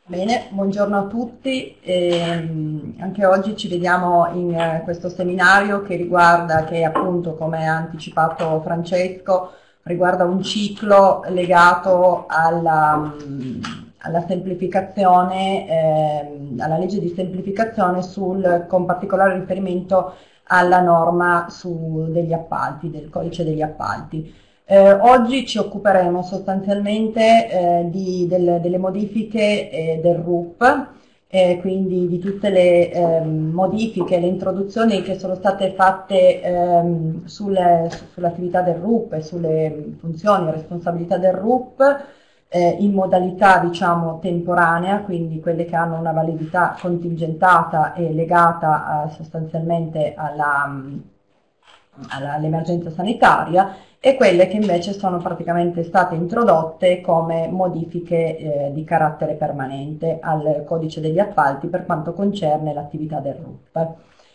Bene, buongiorno a tutti. Anche oggi ci vediamo in questo seminario che appunto, come ha anticipato Francesco, riguarda un ciclo legato alla semplificazione, alla legge di semplificazione con particolare riferimento alla norma degli appalti, del codice degli appalti. Oggi ci occuperemo sostanzialmente delle modifiche del RUP, quindi di tutte le modifiche, le introduzioni che sono state fatte sull'attività del RUP e sulle funzioni e responsabilità del RUP in modalità diciamo temporanea, quindi quelle che hanno una validità contingentata e legata sostanzialmente all'emergenza sanitaria, e quelle che invece sono praticamente state introdotte come modifiche di carattere permanente al codice degli appalti per quanto concerne l'attività del RUP.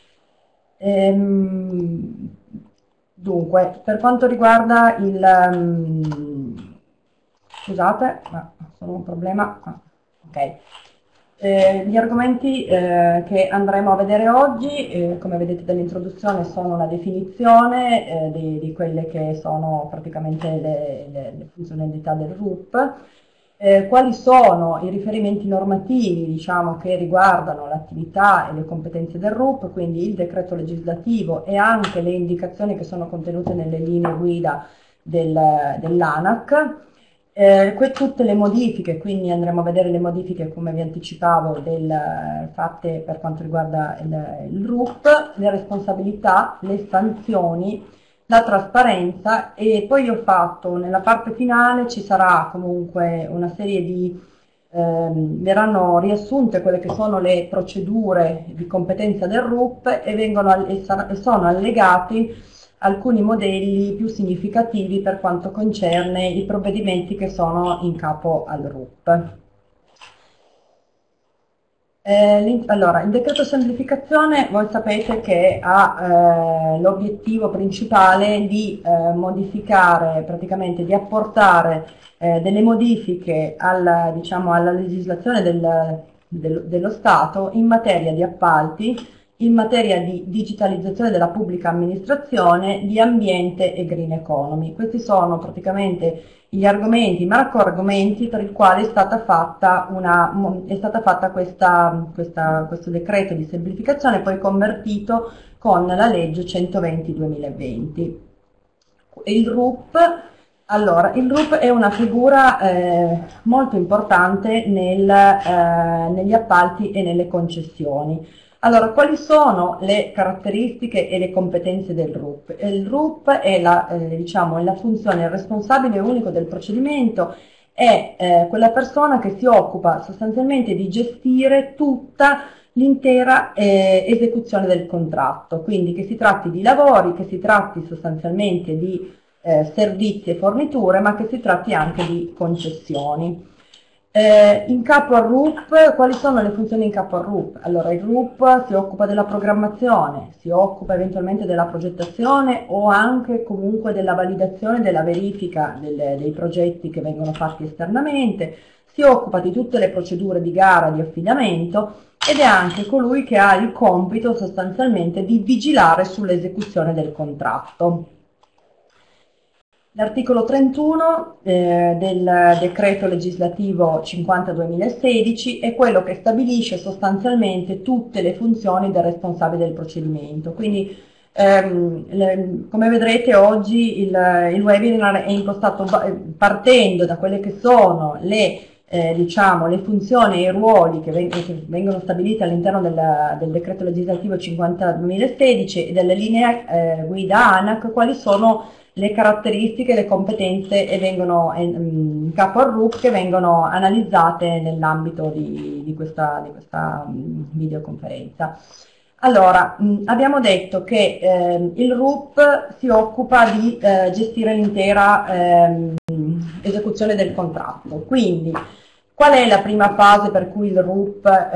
Dunque, per quanto riguarda scusate, ma sono un problema. Ok. Gli argomenti che andremo a vedere oggi, come vedete dall'introduzione, sono una definizione di quelle che sono praticamente le funzionalità del RUP, quali sono i riferimenti normativi diciamo, che riguardano l'attività e le competenze del RUP, quindi il decreto legislativo e anche le indicazioni che sono contenute nelle linee guida dell'ANAC. Tutte le modifiche, quindi andremo a vedere le modifiche, come vi anticipavo, fatte per quanto riguarda il RUP, le responsabilità, le sanzioni, la trasparenza, e poi ho fatto nella parte finale ci sarà comunque una serie verranno riassunte quelle che sono le procedure di competenza del RUP e sono allegati alcuni modelli più significativi per quanto concerne i provvedimenti che sono in capo al RUP. Allora, il decreto semplificazione voi sapete che ha l'obiettivo principale di modificare, praticamente di apportare delle modifiche diciamo, alla legislazione dello Stato in materia di appalti, in materia di digitalizzazione della pubblica amministrazione, di ambiente e green economy. Questi sono praticamente gli argomenti, i macro argomenti per i quali è stata fatta questo decreto di semplificazione, poi convertito con la legge 120/2020. Il RUP è una figura molto importante negli appalti e nelle concessioni. Allora, quali sono le caratteristiche e le competenze del RUP? Il RUP è diciamo, la funzione, il responsabile unico del procedimento, è quella persona che si occupa sostanzialmente di gestire tutta l'intera esecuzione del contratto, quindi che si tratti di lavori, che si tratti sostanzialmente di servizi e forniture, ma che si tratti anche di concessioni. In capo al RUP, quali sono le funzioni in capo al RUP? Allora, il RUP si occupa della programmazione, si occupa eventualmente della progettazione o anche comunque della validazione, della verifica dei progetti che vengono fatti esternamente, si occupa di tutte le procedure di gara, di affidamento, ed è anche colui che ha il compito sostanzialmente di vigilare sull'esecuzione del contratto. L'articolo 31 del decreto legislativo 50/2016 è quello che stabilisce sostanzialmente tutte le funzioni del responsabile del procedimento. Quindi, come vedrete oggi il webinar è impostato partendo da quelle che sono diciamo, le funzioni e i ruoli che vengono stabiliti all'interno del decreto legislativo 50/2016 e delle linee guida ANAC, quali sono le caratteristiche, le competenze in capo al RUP, che vengono analizzate nell'ambito di questa videoconferenza. Allora, abbiamo detto che il RUP si occupa di gestire l'intera esecuzione del contratto. Quindi, qual è la prima fase per cui il RUP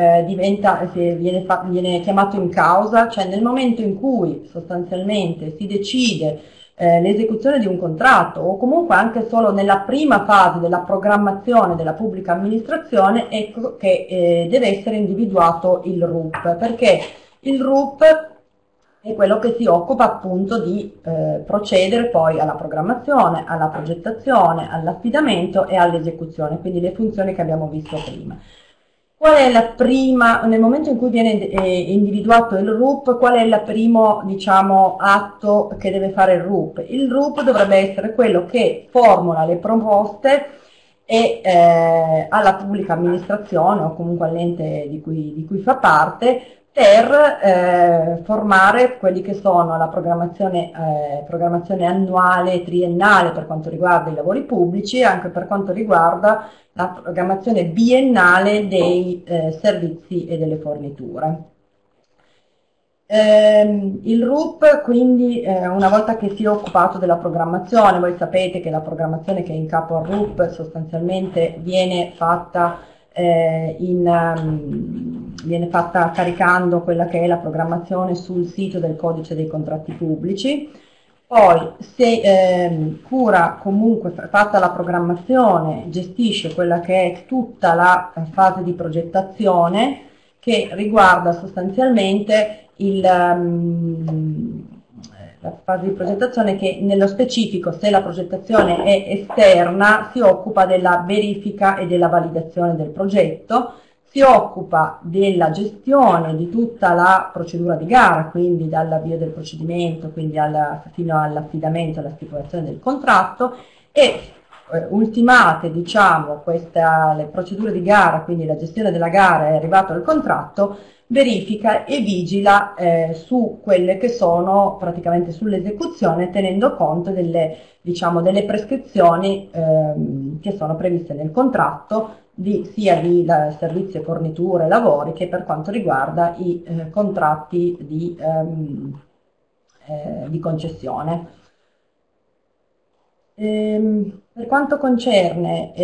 viene chiamato in causa? Cioè nel momento in cui sostanzialmente si decide l'esecuzione di un contratto o comunque anche solo nella prima fase della programmazione della pubblica amministrazione, ecco che deve essere individuato il RUP, perché il RUP è quello che si occupa appunto di procedere poi alla programmazione, alla progettazione, all'affidamento e all'esecuzione, quindi le funzioni che abbiamo visto prima. Qual è la prima, nel momento in cui viene individuato il RUP, qual è il primo, diciamo, atto che deve fare il RUP? Il RUP dovrebbe essere quello che formula le proposte e alla pubblica amministrazione o comunque all'ente di cui fa parte per formare quelli che sono la programmazione annuale e triennale per quanto riguarda i lavori pubblici e anche per quanto riguarda la programmazione biennale dei servizi e delle forniture. Il RUP quindi una volta che si è occupato della programmazione, voi sapete che la programmazione che è in capo al RUP sostanzialmente viene fatta caricando quella che è la programmazione sul sito del codice dei contratti pubblici. Poi se cura comunque, fatta la programmazione, gestisce quella che è tutta la fase di progettazione che riguarda sostanzialmente la fase di progettazione che nello specifico, se la progettazione è esterna, si occupa della verifica e della validazione del progetto, si occupa della gestione di tutta la procedura di gara, quindi dall'avvio del procedimento, quindi fino all'affidamento e alla stipulazione del contratto e ultimate, diciamo, le procedure di gara, quindi la gestione della gara è arrivato al contratto, verifica e vigila su quelle che sono praticamente sull'esecuzione, tenendo conto delle prescrizioni che sono previste nel contratto, sia di servizi e forniture e lavori che per quanto riguarda i contratti di concessione. Per quanto concerne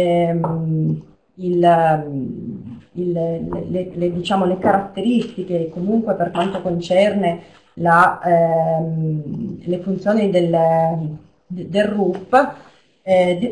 le caratteristiche, comunque per quanto concerne le funzioni del RUP, è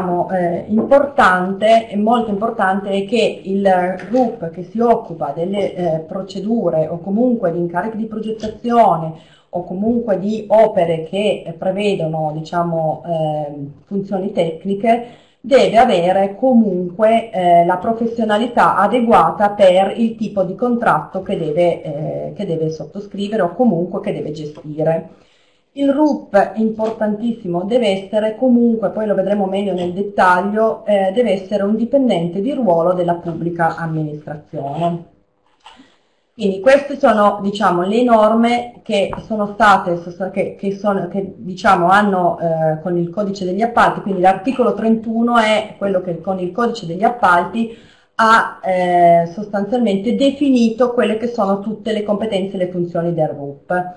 molto importante è che il RUP che si occupa delle procedure o comunque di incarichi di progettazione o comunque di opere che prevedono, diciamo, funzioni tecniche, deve avere comunque la professionalità adeguata per il tipo di contratto che deve sottoscrivere o comunque che deve gestire. Il RUP, importantissimo, deve essere comunque, poi lo vedremo meglio nel dettaglio, deve essere un dipendente di ruolo della pubblica amministrazione. Quindi queste sono, diciamo, le norme che sono state, che diciamo, hanno con il codice degli appalti, quindi l'articolo 31 è quello che con il codice degli appalti ha sostanzialmente definito quelle che sono tutte le competenze e le funzioni del RUP.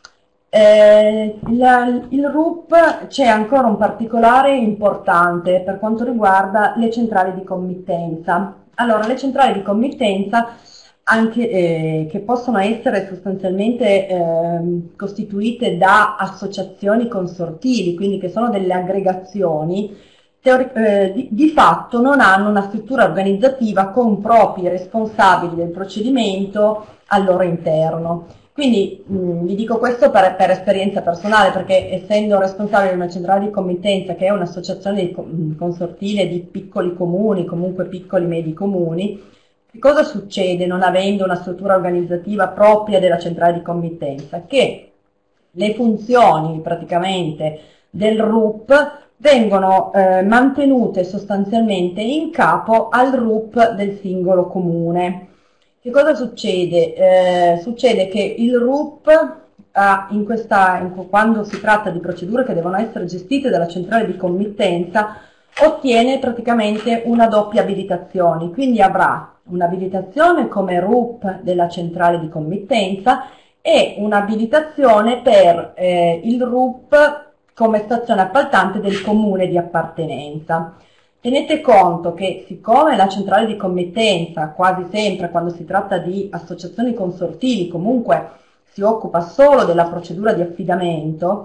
Il RUP c'è ancora un particolare importante per quanto riguarda le centrali di committenza. Allora, le centrali di committenza anche che possono essere sostanzialmente costituite da associazioni consortili, quindi che sono delle aggregazioni, di fatto non hanno una struttura organizzativa con propri responsabili del procedimento al loro interno. Quindi vi dico questo per esperienza personale, perché essendo responsabile di una centrale di committenza che è un'associazione consortile di piccoli comuni, comunque piccoli medi comuni, che cosa succede non avendo una struttura organizzativa propria della centrale di committenza? Che le funzioni praticamente del RUP vengono mantenute sostanzialmente in capo al RUP del singolo comune. Che cosa succede? Succede che il RUP quando si tratta di procedure che devono essere gestite dalla centrale di committenza ottiene praticamente una doppia abilitazione, quindi avrà un'abilitazione come RUP della centrale di committenza e un'abilitazione per il RUP come stazione appaltante del comune di appartenenza. Tenete conto che siccome la centrale di committenza quasi sempre quando si tratta di associazioni consortili comunque si occupa solo della procedura di affidamento,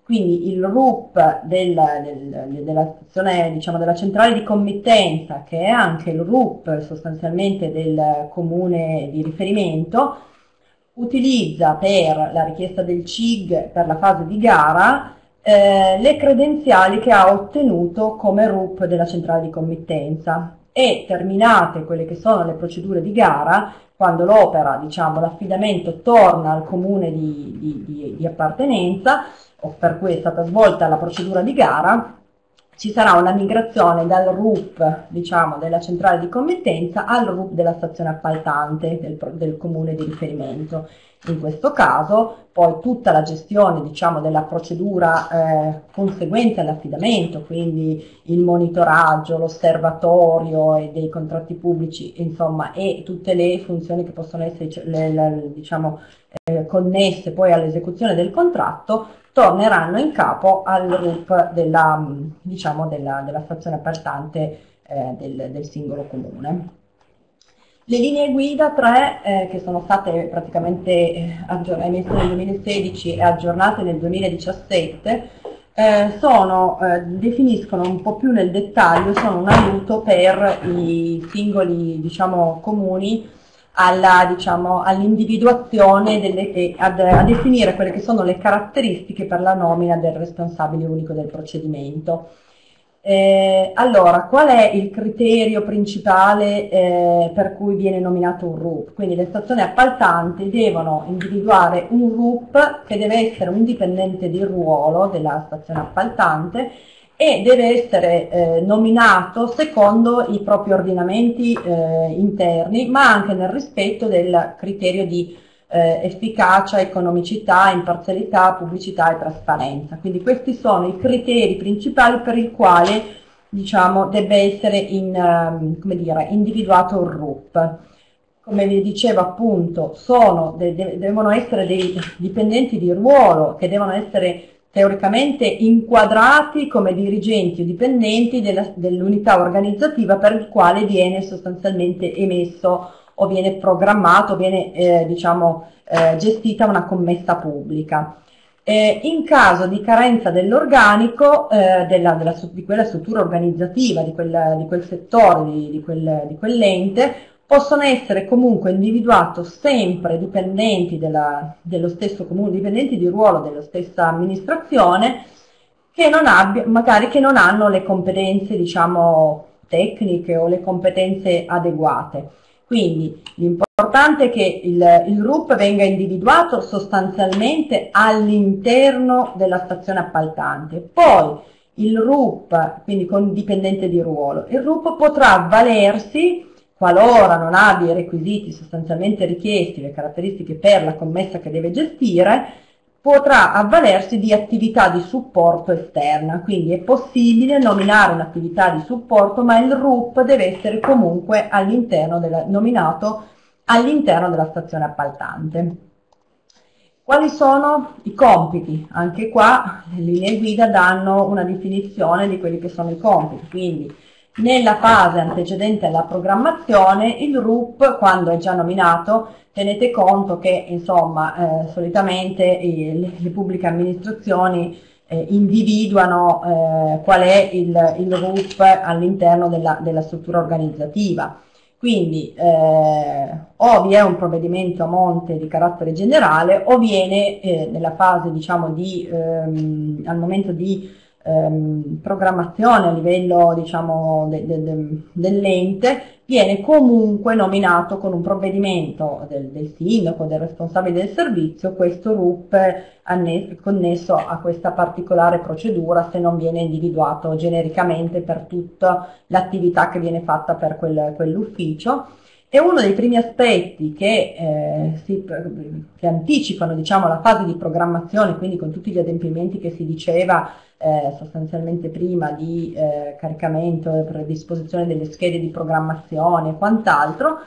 Quindi il RUP della stazione, diciamo, della centrale di committenza, che è anche il RUP sostanzialmente del comune di riferimento, utilizza per la richiesta del CIG per la fase di gara le credenziali che ha ottenuto come RUP della centrale di committenza, e terminate quelle che sono le procedure di gara, quando l'opera, diciamo, l'affidamento torna al comune di appartenenza o per cui è stata svolta la procedura di gara, ci sarà una migrazione dal RUP, diciamo, della centrale di committenza al RUP della stazione appaltante del comune di riferimento. In questo caso poi tutta la gestione, diciamo, della procedura conseguente all'affidamento, quindi il monitoraggio, l'osservatorio e dei contratti pubblici, insomma, e tutte le funzioni che possono essere, diciamo, connesse poi all'esecuzione del contratto, torneranno in capo al RUP diciamo, della stazione appaltante del singolo comune. Le linee guida 3, che sono state praticamente emesse nel 2016 e aggiornate nel 2017, definiscono un po' più nel dettaglio, sono un aiuto per i singoli, diciamo, comuni diciamo, all'individuazione a definire quelle che sono le caratteristiche per la nomina del responsabile unico del procedimento. Allora, qual è il criterio principale per cui viene nominato un RUP? Quindi le stazioni appaltanti devono individuare un RUP che deve essere un dipendente di ruolo della stazione appaltante e deve essere nominato secondo i propri ordinamenti interni, ma anche nel rispetto del criterio di efficacia, economicità, imparzialità, pubblicità e trasparenza. Quindi questi sono i criteri principali per il quale, diciamo, deve essere come dire, individuato il RUP. Come vi dicevo, appunto, devono essere dei dipendenti di ruolo che devono essere teoricamente inquadrati come dirigenti o dipendenti dell'unità organizzativa per il quale viene sostanzialmente emesso o viene programmato, viene diciamo, gestita una commessa pubblica. In caso di carenza dell'organico di quella struttura organizzativa, di quel settore, di quell'ente, possono essere comunque individuati sempre dipendenti dello stesso comune, dipendenti di ruolo della stessa amministrazione, magari che non hanno le competenze, diciamo, tecniche o le competenze adeguate. Quindi l'importante è che il RUP venga individuato sostanzialmente all'interno della stazione appaltante. Poi il RUP, quindi con dipendente di ruolo, il RUP potrà avvalersi, qualora non abbia i requisiti sostanzialmente richiesti, le caratteristiche per la commessa che deve gestire, potrà avvalersi di attività di supporto esterna. Quindi è possibile nominare un'attività di supporto, ma il RUP deve essere comunque nominato all'interno della stazione appaltante. Quali sono i compiti? Anche qua le linee guida danno una definizione di quelli che sono i compiti. Quindi nella fase antecedente alla programmazione, il RUP, quando è già nominato, tenete conto che, insomma, solitamente le pubbliche amministrazioni individuano qual è il RUP all'interno della struttura organizzativa. Quindi o vi è un provvedimento a monte di carattere generale o viene nella fase, diciamo, al momento di programmazione a livello, diciamo, dell'ente, viene comunque nominato con un provvedimento del sindaco, del responsabile del servizio, questo RUP connesso a questa particolare procedura, se non viene individuato genericamente per tutta l'attività che viene fatta per quell'ufficio. E uno dei primi aspetti che anticipano, diciamo, la fase di programmazione, quindi con tutti gli adempimenti che si diceva sostanzialmente prima di caricamento e predisposizione delle schede di programmazione e quant'altro,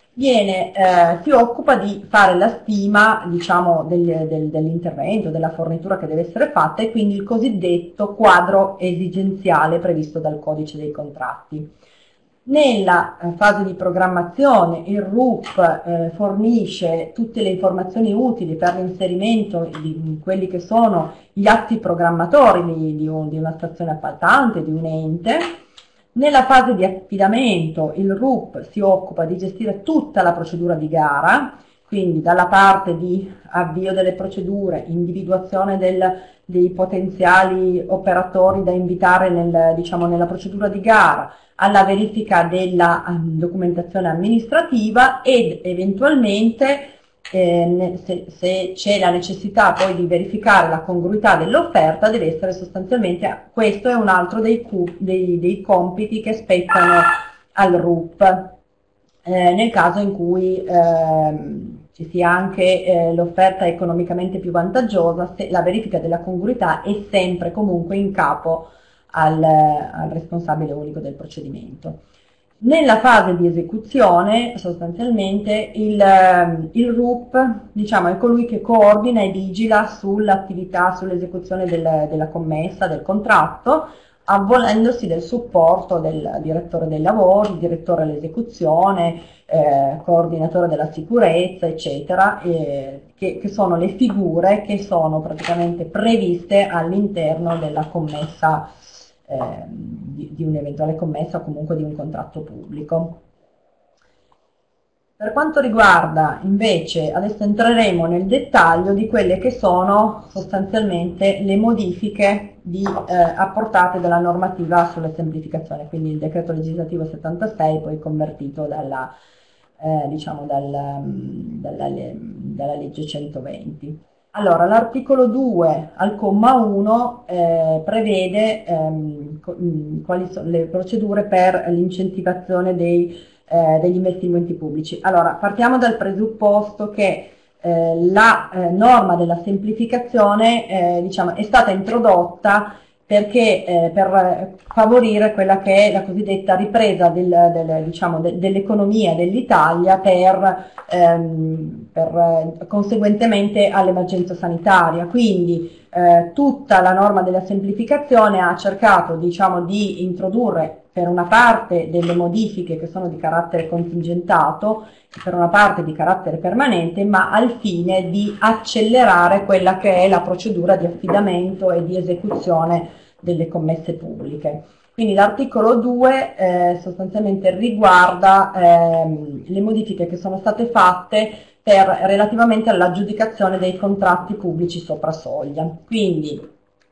si occupa di fare la stima, diciamo, dell'intervento, della fornitura che deve essere fatta, e quindi il cosiddetto quadro esigenziale previsto dal codice dei contratti. Nella fase di programmazione il RUP fornisce tutte le informazioni utili per l'inserimento di quelli che sono gli atti programmatori di una stazione appaltante, di un ente. Nella fase di affidamento il RUP si occupa di gestire tutta la procedura di gara, quindi dalla parte di avvio delle procedure, individuazione dei potenziali operatori da invitare nella procedura di gara, alla verifica della documentazione amministrativa ed eventualmente se c'è la necessità poi di verificare la congruità dell'offerta, deve essere sostanzialmente, questo è un altro dei compiti che spettano al RUP, nel caso in cui ci sia anche l'offerta economicamente più vantaggiosa, la verifica della congruità è sempre comunque in capo al responsabile unico del procedimento. Nella fase di esecuzione sostanzialmente il RUP, diciamo, è colui che coordina e vigila sull'attività, sull'esecuzione della commessa, del contratto, avvalendosi del supporto del direttore dei lavori, direttore all'esecuzione, coordinatore della sicurezza, eccetera, che sono le figure che sono praticamente previste all'interno della commessa, di un'eventuale commessa o comunque di un contratto pubblico. Per quanto riguarda invece, adesso entreremo nel dettaglio di quelle che sono sostanzialmente le modifiche apportate dalla normativa sulla semplificazione, quindi il decreto legislativo 76 poi convertito dalla legge 120. Allora, l'articolo 2 al comma 1 prevede quali sono le procedure per l'incentivazione degli investimenti pubblici. Allora, partiamo dal presupposto che la norma della semplificazione diciamo, è stata introdotta perché per favorire quella che è la cosiddetta ripresa dell'economia dell'Italia conseguentemente all'emergenza sanitaria. Quindi tutta la norma della semplificazione ha cercato, diciamo, di introdurre per una parte delle modifiche che sono di carattere contingentato, per una parte di carattere permanente, ma al fine di accelerare quella che è la procedura di affidamento e di esecuzione delle commesse pubbliche. Quindi l'articolo 2 sostanzialmente riguarda le modifiche che sono state fatte relativamente all'aggiudicazione dei contratti pubblici sopra soglia. Quindi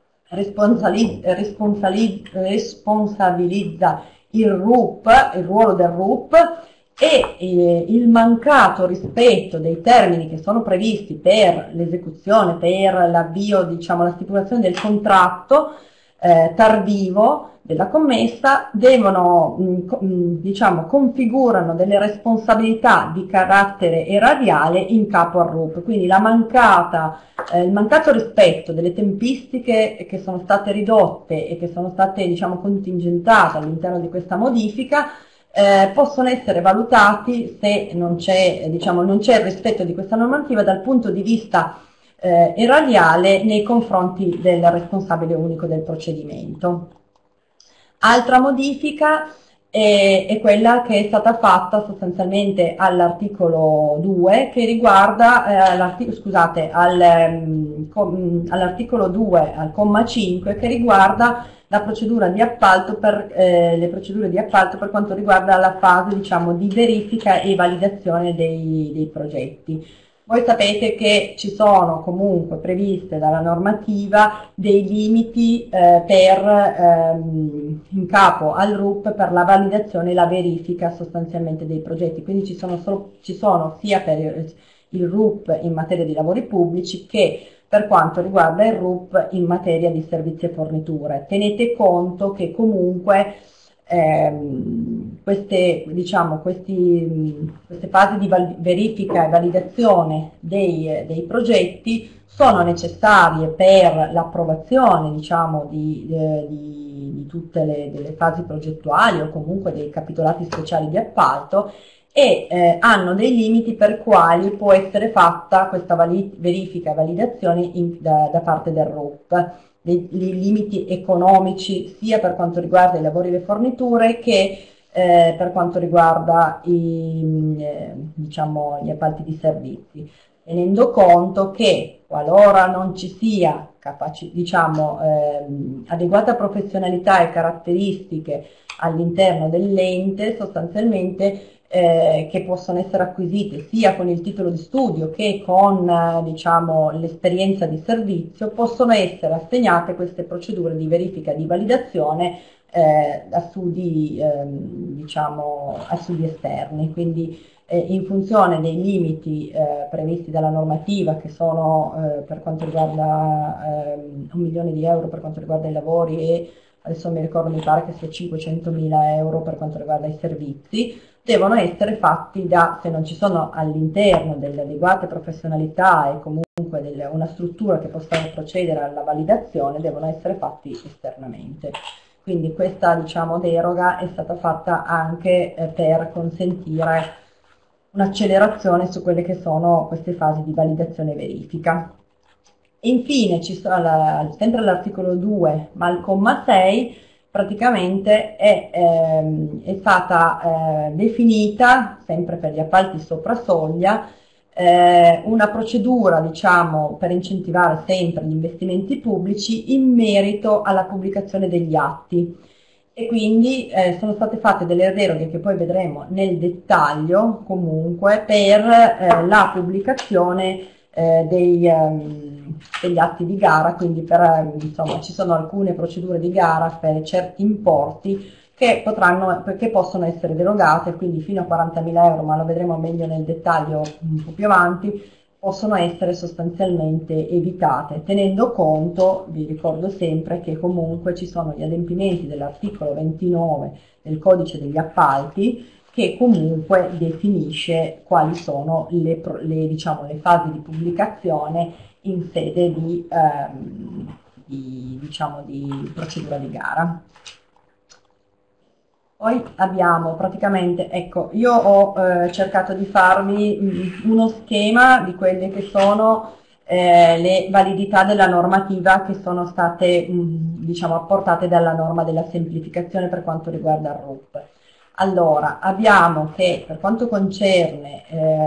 responsabilizza il RUP, il ruolo del RUP, e il mancato rispetto dei termini che sono previsti per l'esecuzione, per l'avvio, diciamo, la stipulazione del contratto tardivo della commessa diciamo, configurano delle responsabilità di carattere erariale in capo al RUP. Quindi il mancato rispetto delle tempistiche che sono state ridotte e che sono state, diciamo, contingentate all'interno di questa modifica possono essere valutati se non c'è, diciamo, non c'è il rispetto di questa normativa dal punto di vista erariale nei confronti del responsabile unico del procedimento. Altra modifica è quella che è stata fatta sostanzialmente all'articolo 2 che riguarda, all'articolo 2 al comma 5 che riguarda la procedura di appalto le procedure di appalto per quanto riguarda la fase, diciamo, di verifica e validazione dei progetti. Voi sapete che ci sono comunque previste dalla normativa dei limiti in capo al RUP per la validazione e la verifica sostanzialmente dei progetti, quindi ci sono sia per il RUP in materia di lavori pubblici che per quanto riguarda il RUP in materia di servizi e forniture. Tenete conto che comunque queste fasi di verifica e validazione dei progetti sono necessarie per l'approvazione, diciamo, di tutte le fasi progettuali o comunque dei capitolati speciali di appalto e hanno dei limiti per quali può essere fatta questa verifica e validazione da parte del RUP. Dei limiti economici sia per quanto riguarda i lavori e le forniture che per quanto riguarda diciamo, gli appalti di servizi, tenendo conto che qualora non ci sia diciamo, adeguata professionalità e caratteristiche all'interno dell'ente, sostanzialmente che possono essere acquisite sia con il titolo di studio che con diciamo, l'esperienza di servizio, possono essere assegnate queste procedure di verifica di validazione a studi, diciamo, a studi esterni. Quindi in funzione dei limiti previsti dalla normativa, che sono per quanto riguarda 1 milione di euro per quanto riguarda i lavori e adesso mi ricordo, mi pare che sia 500.000 euro per quanto riguarda i servizi, devono essere fatti se non ci sono all'interno delle adeguate professionalità e comunque una struttura che possa procedere alla validazione, devono essere fatti esternamente. Quindi questa, diciamo, deroga è stata fatta anche per consentire un'accelerazione su quelle che sono queste fasi di validazione e verifica. Infine, sempre all'articolo 2, ma al comma 6, praticamente è stata definita, sempre per gli appalti sopra soglia, una procedura, diciamo, per incentivare sempre gli investimenti pubblici in merito alla pubblicazione degli atti. E quindi sono state fatte delle deroghe che poi vedremo nel dettaglio comunque per la pubblicazione degli atti di gara, quindi insomma, ci sono alcune procedure di gara per certi importi che possono essere derogate, quindi fino a 40.000 euro, ma lo vedremo meglio nel dettaglio un po' più avanti, possono essere sostanzialmente evitate, tenendo conto, vi ricordo sempre, che comunque ci sono gli adempimenti dell'articolo 29 del codice degli appalti, che comunque definisce quali sono diciamo, le fasi di pubblicazione in sede diciamo, di procedura di gara. Poi abbiamo praticamente, ecco, io ho cercato di farvi uno schema di quelle che sono le validità della normativa che sono state, diciamo, apportate dalla norma della semplificazione per quanto riguarda il RUP. Allora, abbiamo che per quanto concerne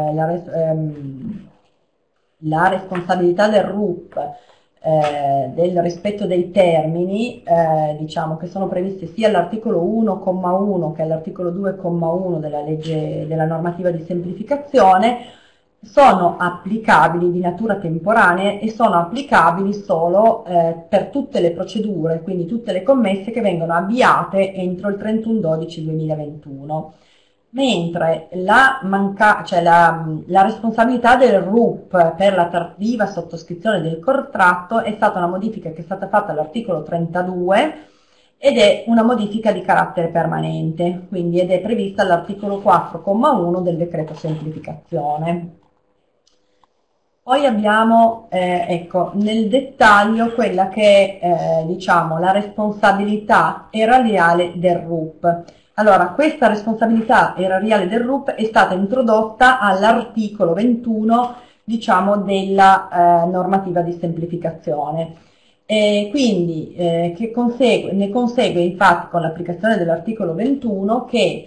la responsabilità del RUP, del rispetto dei termini, diciamo, che sono previsti sia all'articolo 1,1 che all'articolo 2,1 della normativa di semplificazione, sono applicabili di natura temporanea e sono applicabili solo per tutte le procedure, quindi tutte le commesse che vengono avviate entro il 31/12/2021. Mentre la responsabilità del RUP per la tardiva sottoscrizione del contratto è stata una modifica che è stata fatta all'articolo 32 ed è una modifica di carattere permanente, quindi ed è prevista all'articolo 4,1 del decreto semplificazione. Poi abbiamo, ecco, nel dettaglio quella che è, diciamo, la responsabilità erariale del RUP. Allora, questa responsabilità erariale del RUP è stata introdotta all'articolo 21, diciamo, della normativa di semplificazione. Quindi ne consegue infatti con l'applicazione dell'articolo 21 che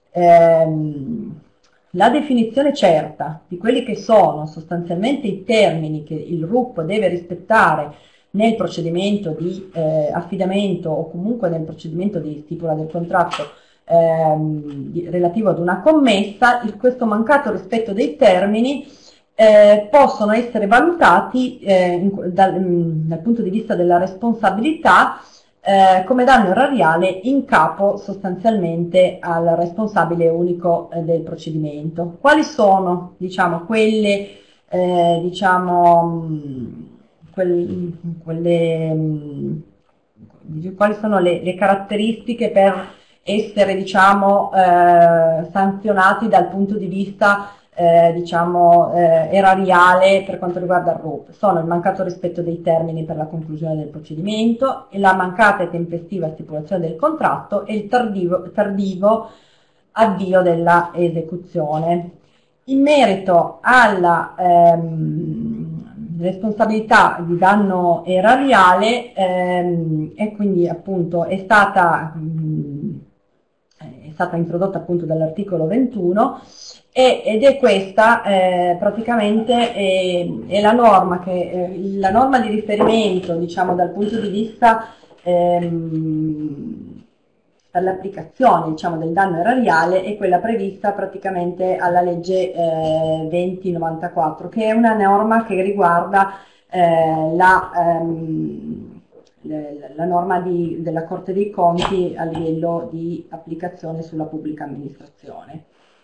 la definizione certa di quelli che sono sostanzialmente i termini che il RUP deve rispettare nel procedimento di affidamento o comunque nel procedimento di stipula del contratto relativo ad una commessa, questo mancato rispetto dei termini possono essere valutati dal punto di vista della responsabilità come danno erariale in capo sostanzialmente al responsabile unico del procedimento. Quali sono, diciamo, quelle, quali sono le caratteristiche per essere, diciamo, sanzionati dal punto di vista diciamo, erariale per quanto riguarda il RUP? Sono il mancato rispetto dei termini per la conclusione del procedimento, la mancata e tempestiva stipulazione del contratto e il tardivo avvio della esecuzione. In merito alla responsabilità di danno erariale, e quindi appunto è stata stata introdotta appunto dall'articolo 21, ed è questa praticamente è la norma, la norma di riferimento, diciamo, dal punto di vista per l'applicazione, diciamo, del danno erariale, è quella prevista praticamente alla legge 2094, che è una norma che riguarda la norma della Corte dei Conti a livello di applicazione sulla pubblica amministrazione.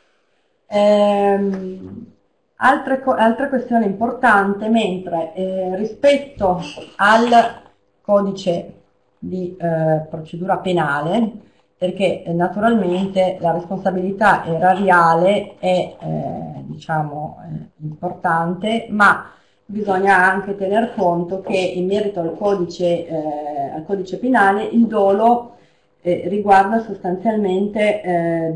Altra questione importante, mentre rispetto al codice di procedura penale, perché naturalmente la responsabilità erariale è diciamo, importante, ma bisogna anche tener conto che in merito al codice penale il dolo riguarda sostanzialmente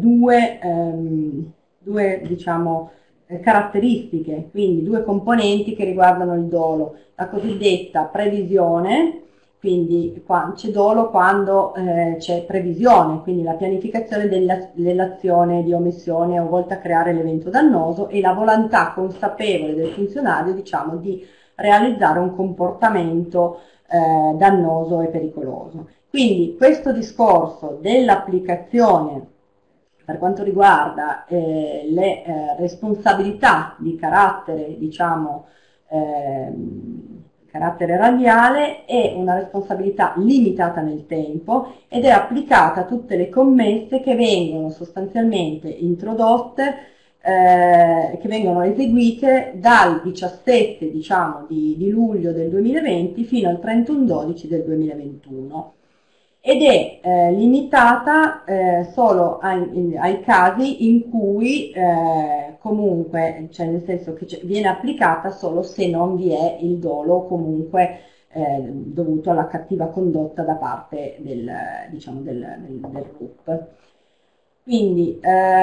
due diciamo, caratteristiche, quindi due componenti che riguardano il dolo: la cosiddetta previsione, quindi c'è dolo quando c'è previsione, quindi la pianificazione dell'azione di omissione o volta a creare l'evento dannoso, e la volontà consapevole del funzionario, diciamo, di realizzare un comportamento dannoso e pericoloso. Quindi questo discorso dell'applicazione per quanto riguarda le responsabilità di carattere, diciamo, carattere erariale, è una responsabilità limitata nel tempo ed è applicata a tutte le commesse che vengono sostanzialmente introdotte, che vengono eseguite dal 17, diciamo, di luglio del 2020 fino al 31/12 del 2021. Ed è limitata solo ai casi in cui comunque, cioè nel senso che viene applicata solo se non vi è il dolo comunque dovuto alla cattiva condotta da parte diciamo, del RUP. Quindi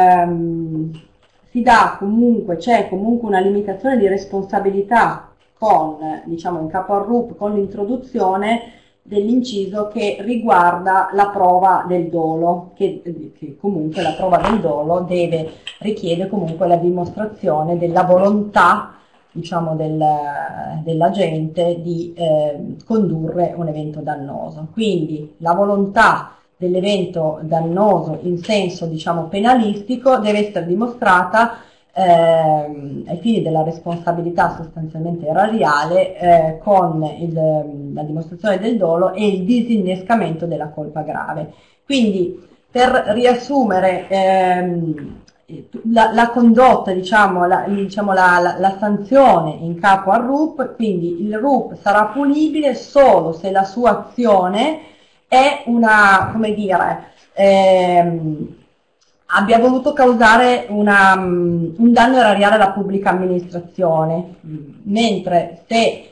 c'è comunque una limitazione di responsabilità diciamo, in capo al RUP con l'introduzione dell'inciso che riguarda la prova del dolo, che comunque la prova del dolo richiede comunque la dimostrazione della volontà, diciamo, dell'agente di condurre un evento dannoso. Quindi la volontà dell'evento dannoso in senso, diciamo, penalistico deve essere dimostrata ai fini della responsabilità sostanzialmente erariale con la dimostrazione del dolo e il disinnescamento della colpa grave. Quindi, per riassumere, la condotta, diciamo, la sanzione in capo al RUP, quindi il RUP sarà punibile solo se la sua azione è una, come dire, abbia voluto causare un danno erariale alla pubblica amministrazione, mentre se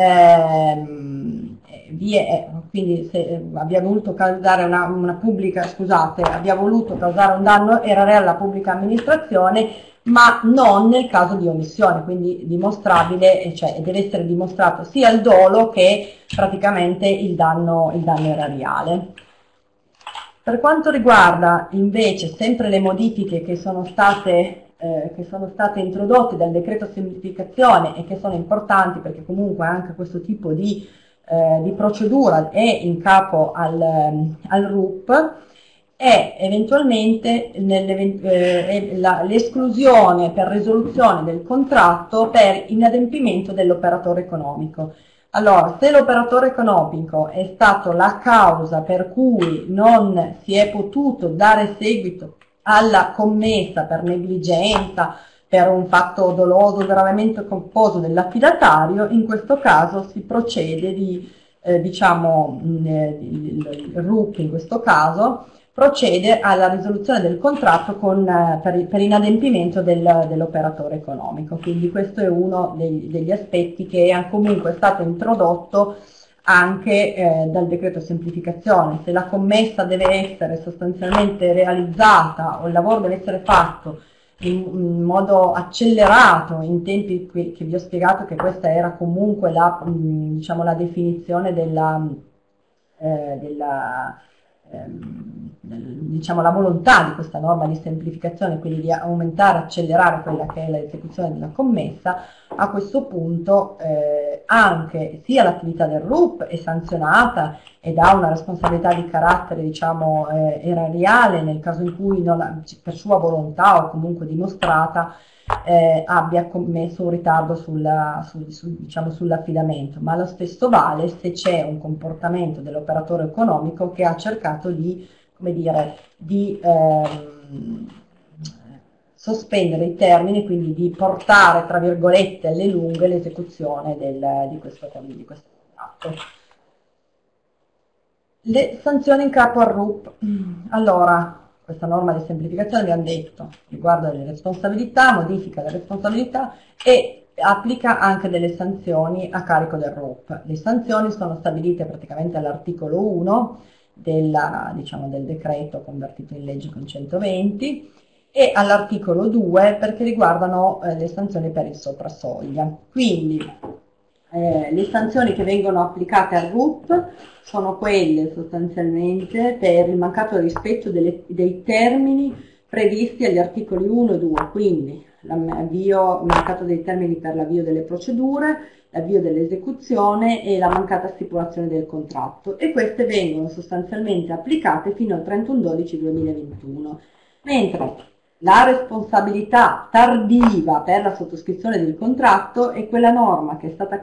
quindi se abbia voluto causare abbia voluto causare un danno erariale alla pubblica amministrazione, ma non nel caso di omissione, quindi dimostrabile, cioè deve essere dimostrato sia il dolo che praticamente il danno erariale. Per quanto riguarda invece sempre le modifiche che sono state introdotte dal decreto semplificazione e che sono importanti perché comunque anche questo tipo di procedura è in capo al RUP, è eventualmente l'esclusione per risoluzione del contratto per inadempimento dell'operatore economico. Allora, se l'operatore economico è stato la causa per cui non si è potuto dare seguito alla commessa per negligenza, per un fatto doloso gravemente colposo dell'affidatario, in questo caso si procede il RUP in questo caso procede alla risoluzione del contratto per inadempimento dell'operatore economico. Quindi questo è uno degli aspetti che è comunque stato introdotto anche dal decreto semplificazione. Se la commessa deve essere sostanzialmente realizzata o il lavoro deve essere fatto in modo accelerato, in tempi che vi ho spiegato che questa era comunque la definizione diciamo, la volontà di questa norma di semplificazione, quindi di aumentare, accelerare quella che è l'esecuzione della commessa, a questo punto anche sia l'attività del RUP è sanzionata ed ha una responsabilità di carattere, diciamo, erariale nel caso in cui non, per sua volontà o comunque dimostrata abbia commesso un ritardo diciamo, sull'affidamento, ma lo stesso vale se c'è un comportamento dell'operatore economico che ha cercato di, come dire, di sospendere i termini, quindi di portare, tra virgolette, alle lunghe l'esecuzione di questo contratto. Le sanzioni in capo al RUP. Allora, questa norma di semplificazione, abbiamo detto, riguarda le responsabilità, modifica le responsabilità e applica anche delle sanzioni a carico del RUP. Le sanzioni sono stabilite praticamente all'articolo 1 diciamo, del decreto convertito in legge con 120 e all'articolo 2 perché riguardano le sanzioni per il soprasoglia. Quindi le sanzioni che vengono applicate al RUP sono quelle sostanzialmente per il mancato rispetto dei termini previsti agli articoli 1 e 2, quindi il mancato dei termini per l'avvio delle procedure, l'avvio dell'esecuzione e la mancata stipulazione del contratto, e queste vengono sostanzialmente applicate fino al 31/12/2021, mentre la responsabilità tardiva per la sottoscrizione del contratto è quella norma che è stata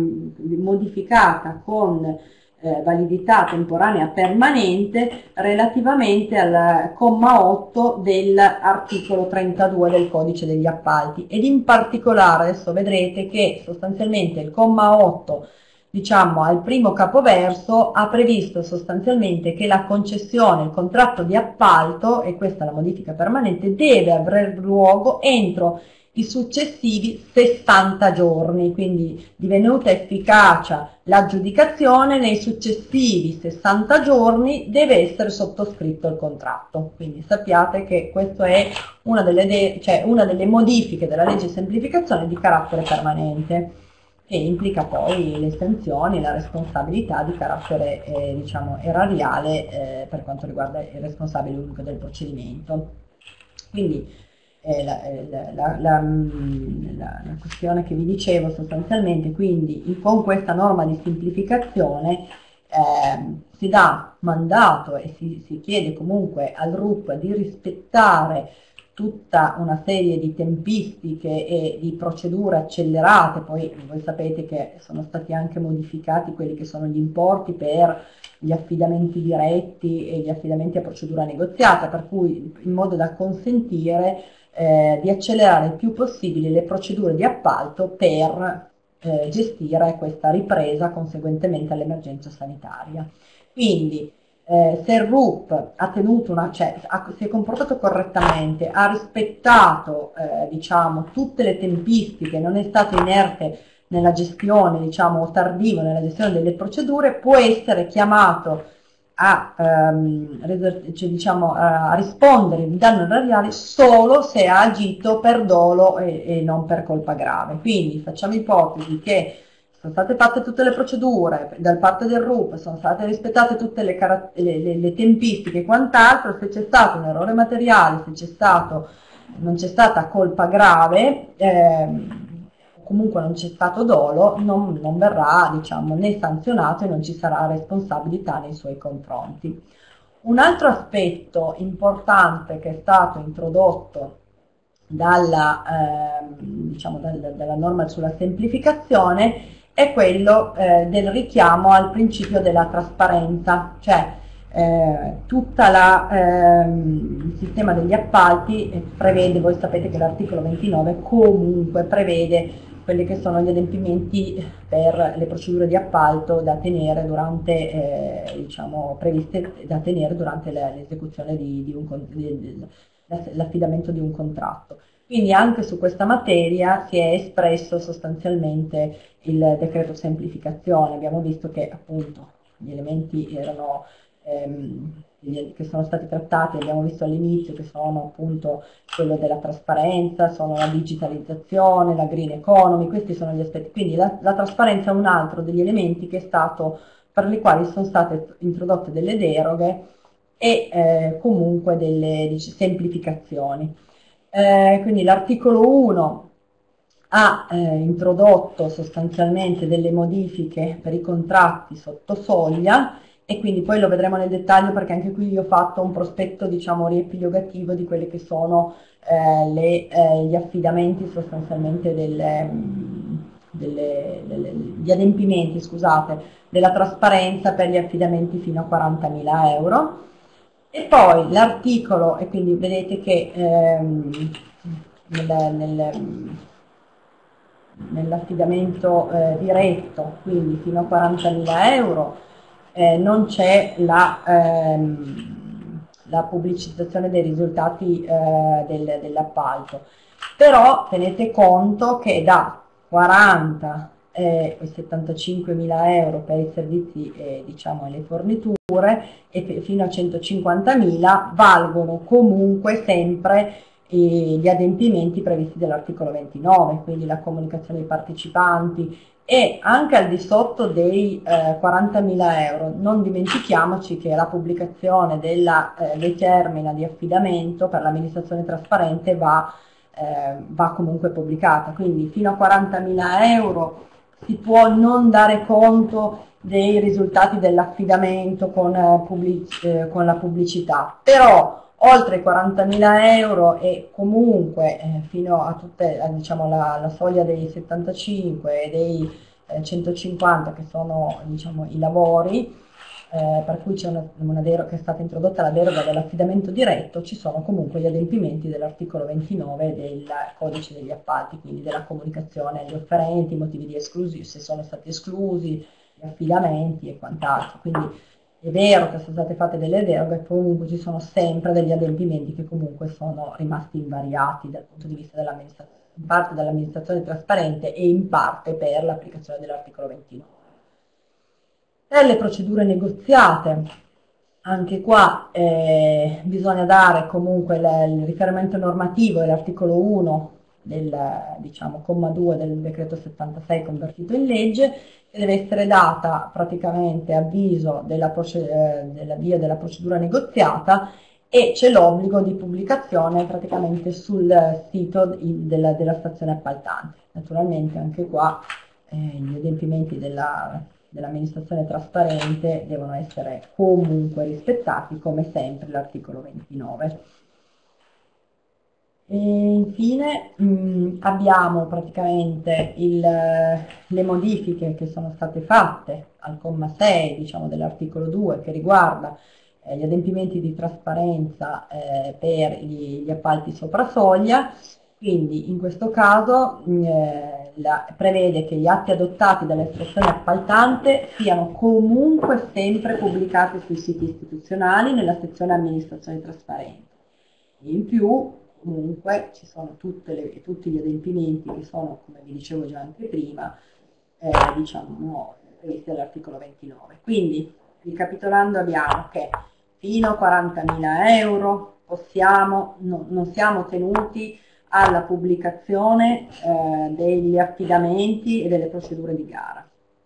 modificata con validità temporanea permanente relativamente al comma 8 dell'articolo 32 del codice degli appalti, ed in particolare adesso vedrete che sostanzialmente il comma 8, diciamo al primo capoverso, ha previsto sostanzialmente che la concessione, il contratto di appalto, e questa è la modifica permanente, deve avere luogo entro i successivi 60 giorni, quindi divenuta efficacia l'aggiudicazione, nei successivi 60 giorni deve essere sottoscritto il contratto. Quindi sappiate che questa è una delle modifiche della legge di semplificazione di carattere permanente, che implica poi le sanzioni e la responsabilità di carattere diciamo erariale per quanto riguarda il responsabile unico del procedimento. Quindi la questione che vi dicevo sostanzialmente, quindi con questa norma di semplificazione si dà mandato e si chiede comunque al RUP di rispettare tutta una serie di tempistiche e di procedure accelerate. Poi voi sapete che sono stati anche modificati quelli che sono gli importi per gli affidamenti diretti e gli affidamenti a procedura negoziata, per cui in modo da consentire di accelerare il più possibile le procedure di appalto per gestire questa ripresa conseguentemente all'emergenza sanitaria. Quindi se il RUP ha tenuto si è comportato correttamente, ha rispettato diciamo, tutte le tempistiche, non è stato inerte nella gestione, diciamo, tardivo nella gestione delle procedure, può essere chiamato a rispondere di danno erariale solo se ha agito per dolo e non per colpa grave. Quindi facciamo ipotesi che sono state fatte tutte le procedure da parte del RUP, sono state rispettate tutte le tempistiche e quant'altro, se c'è stato un errore materiale, se non c'è stata colpa grave, comunque non c'è stato dolo, non verrà, diciamo, né sanzionato e non ci sarà responsabilità nei suoi confronti. Un altro aspetto importante che è stato introdotto dalla norma sulla semplificazione è quello del richiamo al principio della trasparenza, cioè tutto il sistema degli appalti prevede, voi sapete che l'articolo 29 comunque prevede quelli che sono gli adempimenti per le procedure di appalto da tenere durante, previste da tenere durante l'esecuzione l'affidamento di un contratto. Quindi anche su questa materia si è espresso sostanzialmente il decreto semplificazione. Abbiamo visto che appunto gli elementi erano che sono stati trattati, abbiamo visto all'inizio, che sono appunto quello della trasparenza, sono la digitalizzazione, la green economy, questi sono gli aspetti. Quindi la trasparenza è un altro degli elementi che è stato, per i quali sono state introdotte delle deroghe e comunque delle semplificazioni. Quindi l'articolo 1 ha introdotto sostanzialmente delle modifiche per i contratti sotto soglia, e quindi poi lo vedremo nel dettaglio, perché anche qui io ho fatto un prospetto, diciamo, riepilogativo di quelli che sono gli affidamenti sostanzialmente gli adempimenti, scusate, della trasparenza per gli affidamenti fino a 40.000 euro. E poi l'articolo, e quindi vedete che nell'affidamento diretto, quindi fino a 40.000 euro, non c'è la pubblicizzazione dei risultati dell'appalto. Però tenete conto che da 40 e 75.000 euro per i servizi diciamo, e le forniture, e fino a 150.000 valgono comunque sempre gli adempimenti previsti dall'articolo 29, quindi la comunicazione ai partecipanti, e anche al di sotto dei 40.000 euro. Non dimentichiamoci che la pubblicazione della determina di affidamento per l'amministrazione trasparente va comunque pubblicata, quindi fino a 40.000 euro si può non dare conto dei risultati dell'affidamento con la pubblicità, però oltre i 40.000 euro e comunque fino a tutte, diciamo, la soglia dei 75 e dei 150, che sono, diciamo, i lavori, per cui c'è una deroga, che è stata introdotta la deroga dell'affidamento diretto, ci sono comunque gli adempimenti dell'articolo 29 del codice degli appalti, quindi della comunicazione agli offerenti, i motivi di esclusione, se sono stati esclusi, gli affidamenti e quant'altro. Quindi è vero che sono state fatte delle deroghe, comunque ci sono sempre degli adempimenti che comunque sono rimasti invariati dal punto di vista dell'amministrazione, in parte dall'amministrazione trasparente e in parte per l'applicazione dell'articolo 29. Per le procedure negoziate, anche qua bisogna dare comunque il riferimento normativo dell'articolo 1 del, diciamo, comma 2 del decreto 76 convertito in legge, che deve essere data praticamente avviso dell'avvio della procedura negoziata, e c'è l'obbligo di pubblicazione praticamente sul sito della stazione appaltante. Naturalmente anche qua gli adempimenti dell'amministrazione trasparente devono essere comunque rispettati, come sempre l'articolo 29. E infine abbiamo praticamente le modifiche che sono state fatte al comma 6, diciamo, dell'articolo 2, che riguarda gli adempimenti di trasparenza per gli appalti sopra soglia. Quindi in questo caso prevede che gli atti adottati dalle stazioni appaltante siano comunque sempre pubblicati sui siti istituzionali nella sezione amministrazione trasparente. In più comunque ci sono tutti gli adempimenti che sono, come vi dicevo già anche prima, diciamo, previsti dall'articolo 29. Quindi, ricapitolando, abbiamo che fino a 40.000 euro non siamo tenuti alla pubblicazione degli affidamenti e delle procedure di gara.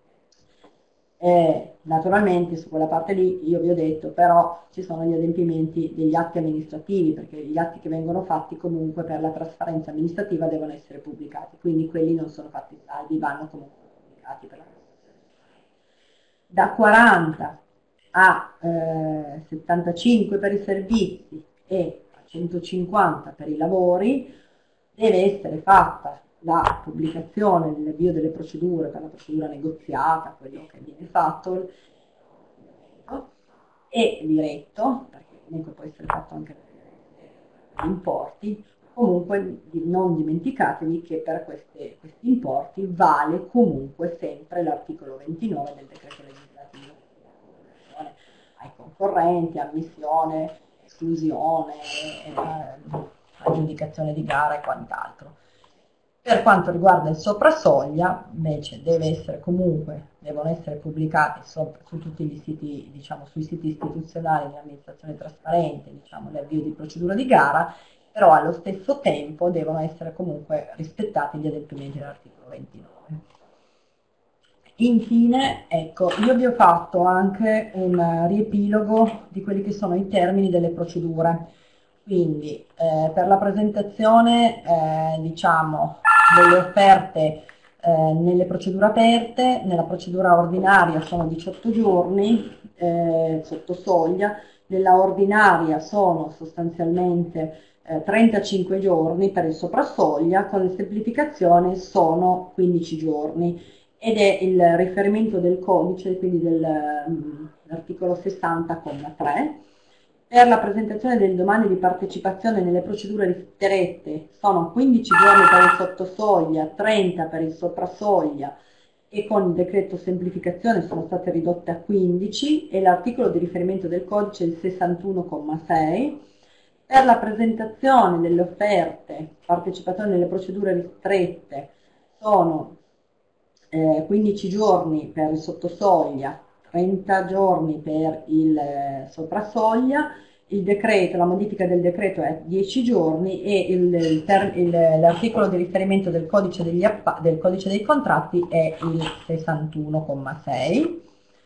Naturalmente su quella parte lì io vi ho detto, però ci sono gli adempimenti degli atti amministrativi, perché gli atti che vengono fatti comunque per la trasparenza amministrativa devono essere pubblicati, quindi quelli non sono fatti salvi, vanno comunque pubblicati per la trasparenza. Da 40 a 75 per i servizi e a 150 per i lavori deve essere fatta la pubblicazione dell'avvio delle procedure per la procedura negoziata, quello che viene fatto, e diretto, perché comunque può essere fatto anche per gli importi. Comunque non dimenticatevi che per questi importi vale comunque sempre l'articolo 29 del decreto legislativo, ai concorrenti, ammissione, esclusione, aggiudicazione di gara e quant'altro. Per quanto riguarda il soprasoglia, invece, devono essere pubblicati su tutti gli siti, diciamo, sui siti istituzionali dell'amministrazione trasparente, diciamo, l'avvio di procedura di gara, però allo stesso tempo devono essere comunque rispettati gli adempimenti dell'articolo 29. Infine, ecco, io vi ho fatto anche un riepilogo di quelli che sono i termini delle procedure. Quindi per la presentazione diciamo delle offerte nelle procedure aperte, nella procedura ordinaria sono 18 giorni sotto soglia, nella ordinaria sono sostanzialmente 35 giorni per il soprasoglia, con le semplificazioni sono 15 giorni ed è il riferimento del codice, quindi dell'articolo 60,3. Per la presentazione delle domande di partecipazione nelle procedure ristrette sono 15 giorni per il sottosoglia, 30 per il soprasoglia e con il decreto semplificazione sono state ridotte a 15 e l'articolo di riferimento del codice è il 61,6. Per la presentazione delle offerte, partecipazione nelle procedure ristrette sono 15 giorni per il sottosoglia, 30 giorni per il soprasoglia, il decreto, la modifica del decreto è 10 giorni e l'articolo di riferimento del codice dei contratti è il 61,6.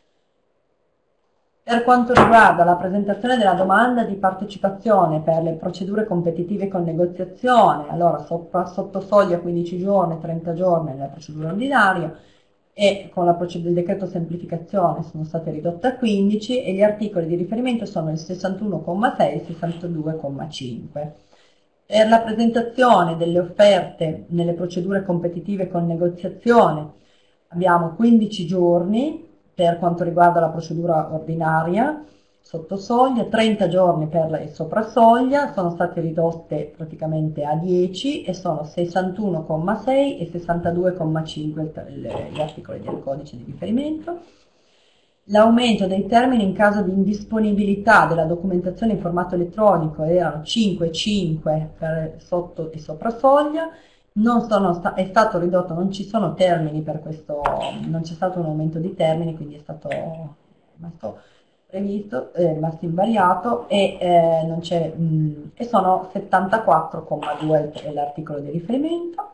Per quanto riguarda la presentazione della domanda di partecipazione per le procedure competitive con negoziazione, allora sotto soglia 15 giorni, 30 giorni nella procedura ordinaria e con il decreto semplificazione sono state ridotte a 15 e gli articoli di riferimento sono il 61,6 e il 62,5. Per la presentazione delle offerte nelle procedure competitive con negoziazione abbiamo 15 giorni per quanto riguarda la procedura ordinaria, sotto soglia, 30 giorni per la soprasoglia, sono state ridotte praticamente a 10 e sono 61,6 e 62,5 gli articoli del codice di riferimento. L'aumento dei termini in caso di indisponibilità della documentazione in formato elettronico erano 5,5 per sotto e soprasoglia, è stato ridotto, non ci sono termini per questo, non c'è stato un aumento di termini, quindi è stato rimasto previsto, rimasto invariato e, e sono 74,2 l'articolo di riferimento.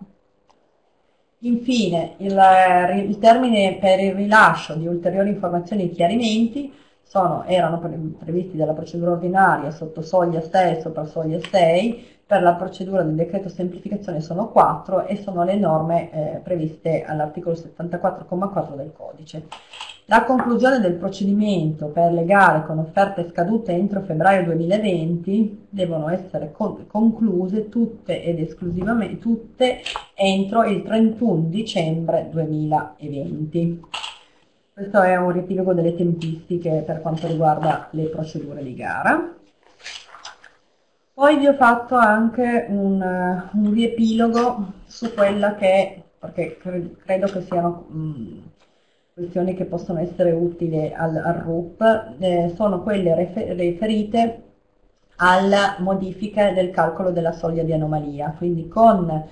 Infine, il termine per il rilascio di ulteriori informazioni e chiarimenti erano previsti dalla procedura ordinaria sotto soglia 6, sopra soglia 6, per la procedura del decreto semplificazione sono 4 e sono le norme previste all'articolo 74,4 del codice. La conclusione del procedimento per le gare con offerte scadute entro febbraio 2020 devono essere concluse tutte ed esclusivamente tutte entro il 31 dicembre 2020. Questo è un riepilogo delle tempistiche per quanto riguarda le procedure di gara. Poi vi ho fatto anche un riepilogo su quella che, perché credo che siano questioni che possono essere utili al RUP, sono quelle riferite alla modifica del calcolo della soglia di anomalia. Quindi con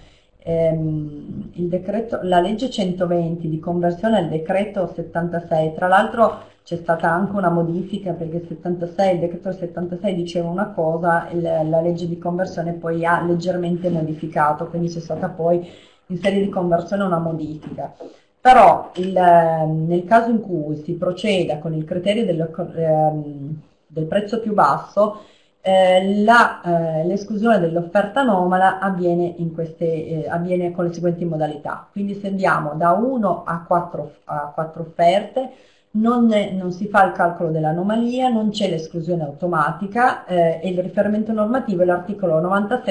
la legge 120 di conversione al decreto 76, tra l'altro c'è stata anche una modifica perché il decreto 76 diceva una cosa, la legge di conversione poi ha leggermente modificato, quindi c'è stata poi in sede di conversione una modifica. Però nel caso in cui si proceda con il criterio del prezzo più basso, l'esclusione dell'offerta anomala avviene con le seguenti modalità. Quindi se andiamo da 1 a 4 offerte, non si fa il calcolo dell'anomalia, non c'è l'esclusione automatica e il riferimento normativo è l'articolo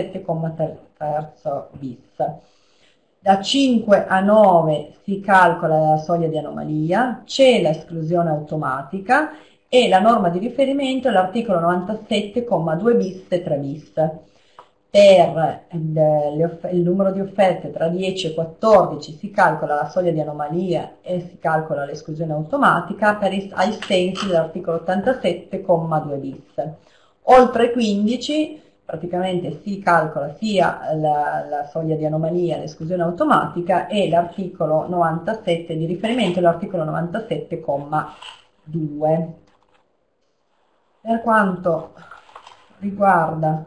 97,3 bis. Da 5 a 9 si calcola la soglia di anomalia, c'è l'esclusione automatica e la norma di riferimento è l'articolo 97,2 bis e 3 bis. Per il numero di offerte tra 10 e 14 si calcola la soglia di anomalia e si calcola l'esclusione automatica ai sensi dell'articolo 87,2 bis. Oltre 15 praticamente si calcola sia la soglia di anomalia, l'esclusione automatica e l'articolo 97 di riferimento, l'articolo 97,2. Per quanto riguarda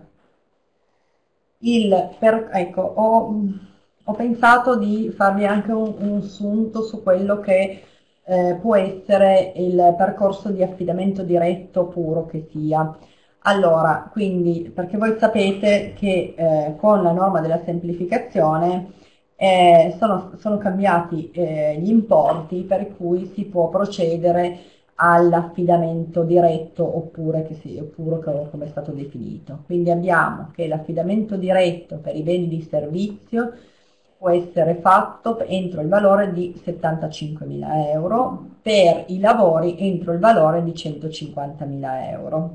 ho pensato di farvi anche un sunto su quello che può essere il percorso di affidamento diretto puro che sia. Allora, quindi, perché voi sapete che con la norma della semplificazione sono cambiati gli importi per cui si può procedere all'affidamento diretto oppure come è stato definito. Quindi abbiamo che l'affidamento diretto per i beni di servizio può essere fatto entro il valore di 75.000 euro, per i lavori entro il valore di 150.000 euro.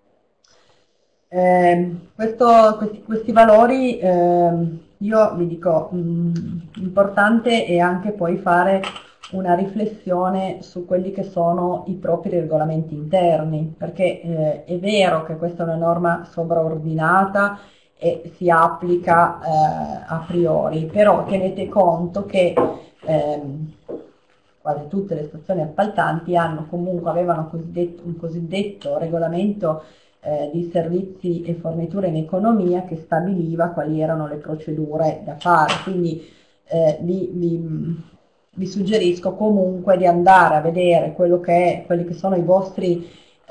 Questi valori, io vi dico, importante è anche poi fare una riflessione su quelli che sono i propri regolamenti interni, perché è vero che questa è una norma sovraordinata e si applica a priori, però tenete conto che quasi tutte le stazioni appaltanti avevano un cosiddetto regolamento di servizi e forniture in economia che stabiliva quali erano le procedure da fare. Quindi vi suggerisco comunque di andare a vedere quelli che sono come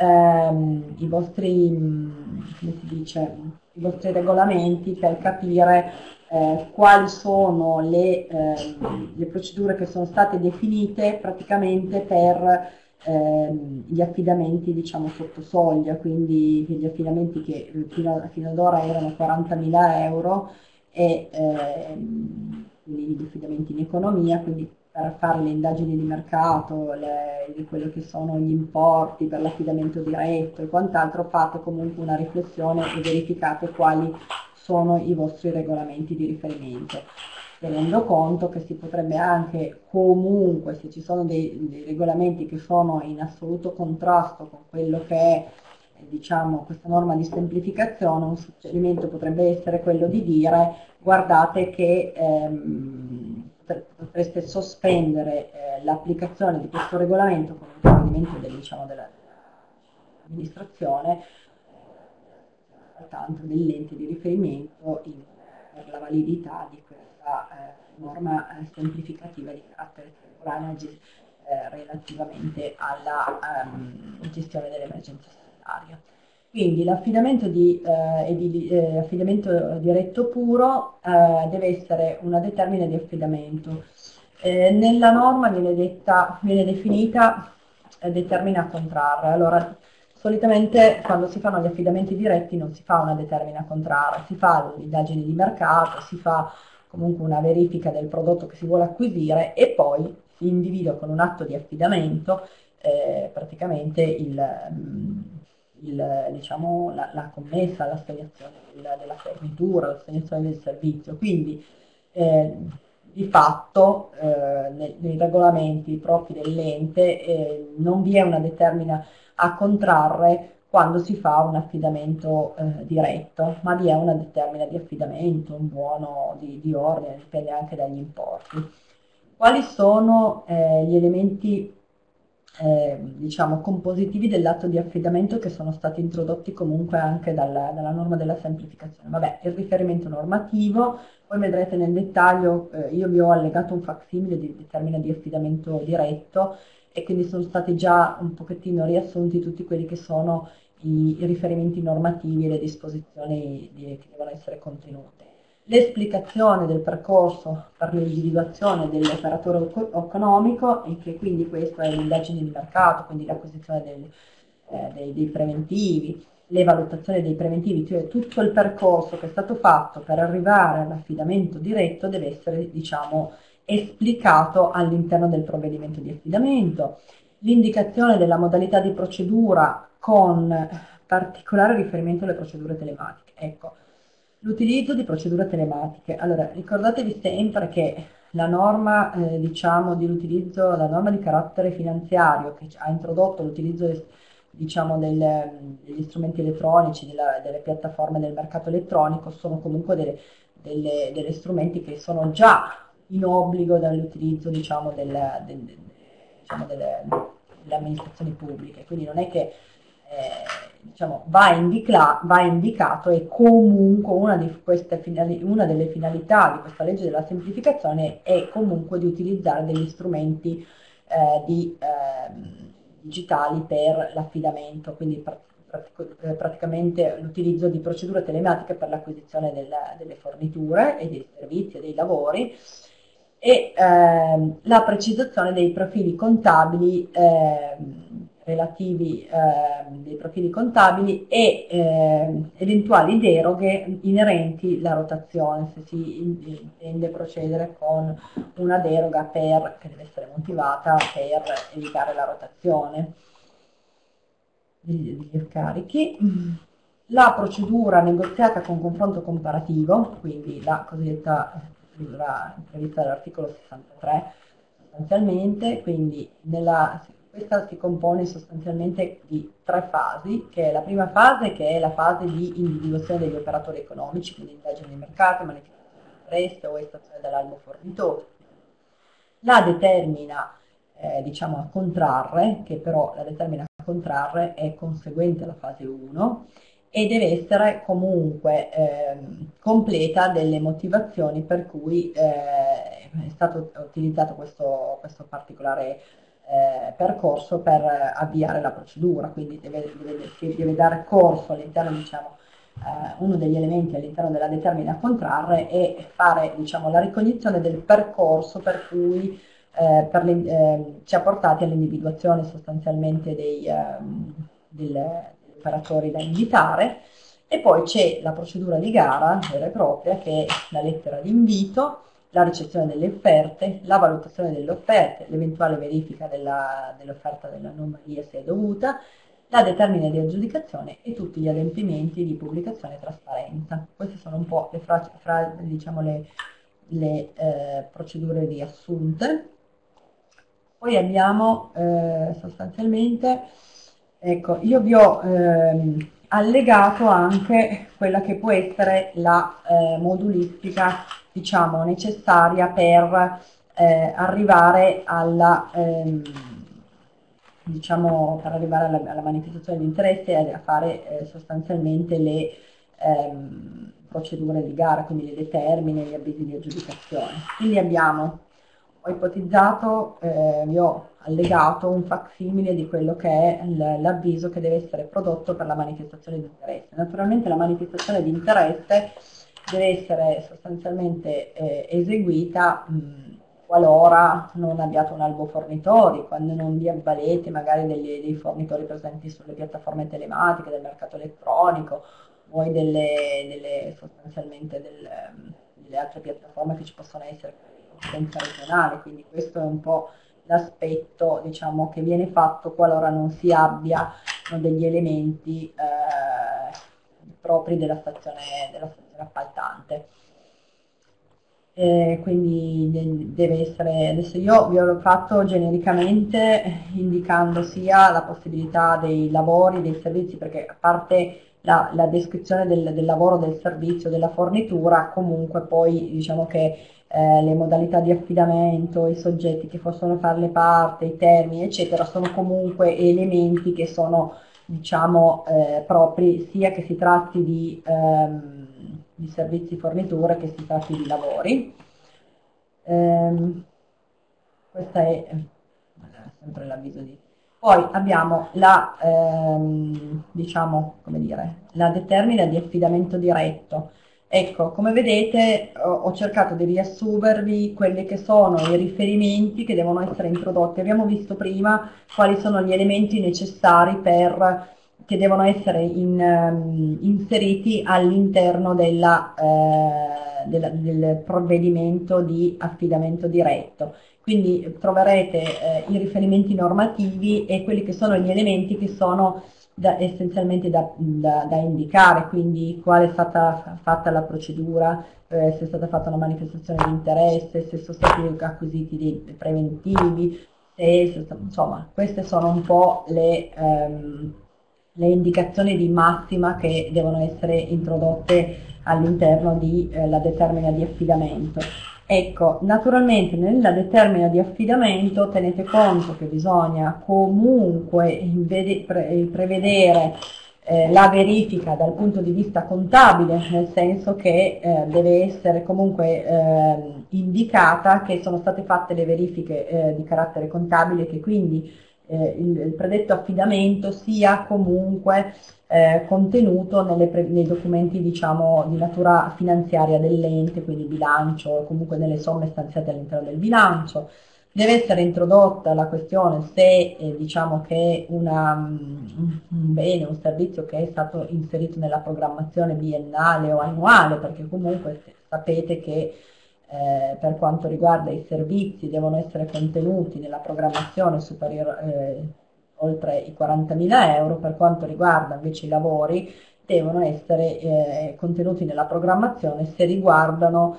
si dice, i vostri regolamenti, per capire quali sono le procedure che sono state definite praticamente per gli affidamenti, diciamo, sotto soglia, quindi gli affidamenti che fino ad ora erano 40.000 euro, e quindi gli affidamenti in economia, quindi per fare le indagini di mercato, di quello che sono gli importi per l'affidamento diretto e quant'altro. Fate comunque una riflessione e verificate quali sono i vostri regolamenti di riferimento, tenendo conto che si potrebbe anche comunque, se ci sono dei regolamenti che sono in assoluto contrasto con quello che è, diciamo, questa norma di semplificazione, un suggerimento potrebbe essere quello di dire: guardate che potreste sospendere l'applicazione di questo regolamento con un provvedimento dell'amministrazione, tanto dell'ente di riferimento per la validità di questa norma semplificativa di carattere temporaneo relativamente alla gestione dell'emergenza sanitaria. Quindi l'affidamento affidamento diretto puro deve essere una determina di affidamento. Nella norma viene definita determina contrarre. Allora, solitamente quando si fanno gli affidamenti diretti non si fa una determina contraria, si fa l'indagine di mercato, si fa comunque una verifica del prodotto che si vuole acquisire e poi si individua con un atto di affidamento praticamente diciamo, la commessa, l'assegnazione della fornitura, l'assegnazione del servizio. Quindi di fatto nei regolamenti propri dell'ente non vi è una determina a contrarre quando si fa un affidamento diretto, ma vi è una determina di affidamento, un buono di ordine, dipende anche dagli importi. Quali sono gli elementi diciamo compositivi dell'atto di affidamento che sono stati introdotti comunque anche dalla norma della semplificazione? Vabbè, il riferimento normativo, poi vedrete nel dettaglio, io vi ho allegato un facsimile di determina di affidamento diretto, e quindi sono stati già un pochettino riassunti tutti quelli che sono i riferimenti normativi e le disposizioni che devono essere contenute. L'esplicazione del percorso per l'individuazione dell'operatore economico, e che quindi questo è l'indagine di mercato, quindi l'acquisizione dei preventivi, le valutazioni dei preventivi, cioè tutto il percorso che è stato fatto per arrivare all'affidamento diretto deve essere, diciamo, esplicato all'interno del provvedimento di affidamento. L'indicazione della modalità di procedura con particolare riferimento alle procedure telematiche. Ecco, l'utilizzo di procedure telematiche. Allora, ricordatevi sempre che la norma, diciamo, la norma di carattere finanziario che ha introdotto l'utilizzo, diciamo, degli strumenti elettronici, delle piattaforme del mercato elettronico, sono comunque delle strumenti che sono già in obbligo dall'utilizzo, diciamo, delle amministrazioni pubbliche. Quindi non è che diciamo, va indicato, e comunque una delle finalità di questa legge della semplificazione è comunque di utilizzare degli strumenti digitali per l'affidamento, quindi praticamente l'utilizzo di procedure telematiche per l'acquisizione delle forniture e dei servizi e dei lavori, e la precisazione dei profili contabili relativi dei profili contabili e eventuali deroghe inerenti alla rotazione, se si intende procedere con una deroga che deve essere motivata per evitare la rotazione degli scarichi. La procedura negoziata con confronto comparativo, quindi la cosiddetta procedura prevista dall'articolo 63 sostanzialmente, quindi questa si compone sostanzialmente di 3 fasi, che è la prima fase, che è la fase di individuazione degli operatori economici, quindi indagine di mercato, manifestazione di interesse o estazione dell'albo fornitore. La determina diciamo a contrarre, che però la determina a contrarre è conseguente alla fase 1 e deve essere comunque completa delle motivazioni per cui è stato utilizzato questo particolare percorso per avviare la procedura, quindi deve dare corso all'interno, diciamo, uno degli elementi all'interno della determina a contrarre e fare, diciamo, la ricognizione del percorso per cui ci ha portati all'individuazione sostanzialmente degli operatori da invitare, e poi c'è la procedura di gara vera e propria, che è la lettera di invito, la ricezione delle offerte, la valutazione delle offerte, l'eventuale verifica dell'offerta dell'anomalia se è dovuta, la determina di aggiudicazione e tutti gli adempimenti di pubblicazione e trasparenza. Queste sono un po' diciamo, le procedure riassunte. Poi abbiamo sostanzialmente, ecco, io vi ho allegato anche quella che può essere la modulistica, diciamo, necessaria per arrivare alla diciamo, per arrivare alla manifestazione di interesse e a fare sostanzialmente le procedure di gara, quindi le determine, gli avvisi di aggiudicazione. Quindi ho ipotizzato, vi ho allegato un facsimile di quello che è l'avviso che deve essere prodotto per la manifestazione di interesse. Naturalmente la manifestazione di interesse deve essere sostanzialmente eseguita qualora non abbiate un albo fornitori, quando non vi avvalete magari dei fornitori presenti sulle piattaforme telematiche, del mercato elettronico, o sostanzialmente delle altre piattaforme che ci possono essere in competenza regionale. Quindi questo è un po' l'aspetto, diciamo, che viene fatto qualora non si abbiano degli elementi propri della stazione appaltante. Quindi deve essere, adesso io vi ho fatto genericamente indicando sia la possibilità dei lavori, dei servizi, perché a parte la descrizione del lavoro, del servizio, della fornitura, comunque poi diciamo che le modalità di affidamento, i soggetti che possono farne parte, i termini eccetera, sono comunque elementi che sono, diciamo, propri, sia che si tratti di servizi forniture che si tratti di lavori. Questo è sempre l'avviso di... Poi abbiamo diciamo, come dire, la determina di affidamento diretto. Ecco, come vedete ho cercato di riassumervi quelli che sono i riferimenti che devono essere introdotti. Abbiamo visto prima quali sono gli elementi necessari che devono essere inseriti all'interno del provvedimento di affidamento diretto. Quindi troverete i riferimenti normativi e quelli che sono gli elementi che sono essenzialmente da indicare, quindi quale è stata fatta la procedura, se è stata fatta una manifestazione di interesse, se sono stati acquisiti dei preventivi, insomma queste sono un po' le indicazioni di massima che devono essere introdotte all'interno della determina di affidamento. Ecco, naturalmente nella determina di affidamento tenete conto che bisogna comunque prevedere la verifica dal punto di vista contabile, nel senso che deve essere comunque indicata che sono state fatte le verifiche di carattere contabile, che quindi il predetto affidamento sia comunque contenuto nei documenti, diciamo, di natura finanziaria dell'ente, quindi bilancio, o comunque nelle somme stanziate all'interno del bilancio. Deve essere introdotta la questione se diciamo che un bene, un servizio che è stato inserito nella programmazione biennale o annuale, perché comunque sapete che per quanto riguarda i servizi devono essere contenuti nella programmazione superiore oltre i 40.000 euro, per quanto riguarda invece i lavori devono essere contenuti nella programmazione se riguardano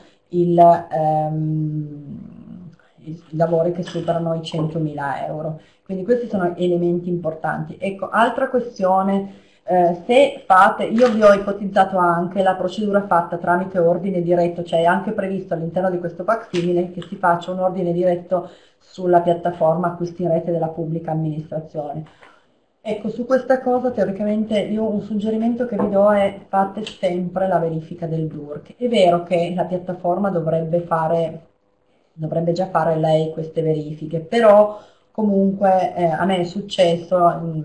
i lavori che superano i 100.000 euro. Quindi questi sono elementi importanti. Ecco, altra questione, se fate, io vi ho ipotizzato anche la procedura fatta tramite ordine diretto, cioè è anche previsto all'interno di questo facsimile che si faccia un ordine diretto sulla piattaforma acquisti in rete della pubblica amministrazione. Ecco, su questa cosa teoricamente io un suggerimento che vi do è fate sempre la verifica del DURC. È vero che la piattaforma dovrebbe già fare lei queste verifiche, però comunque a me è successo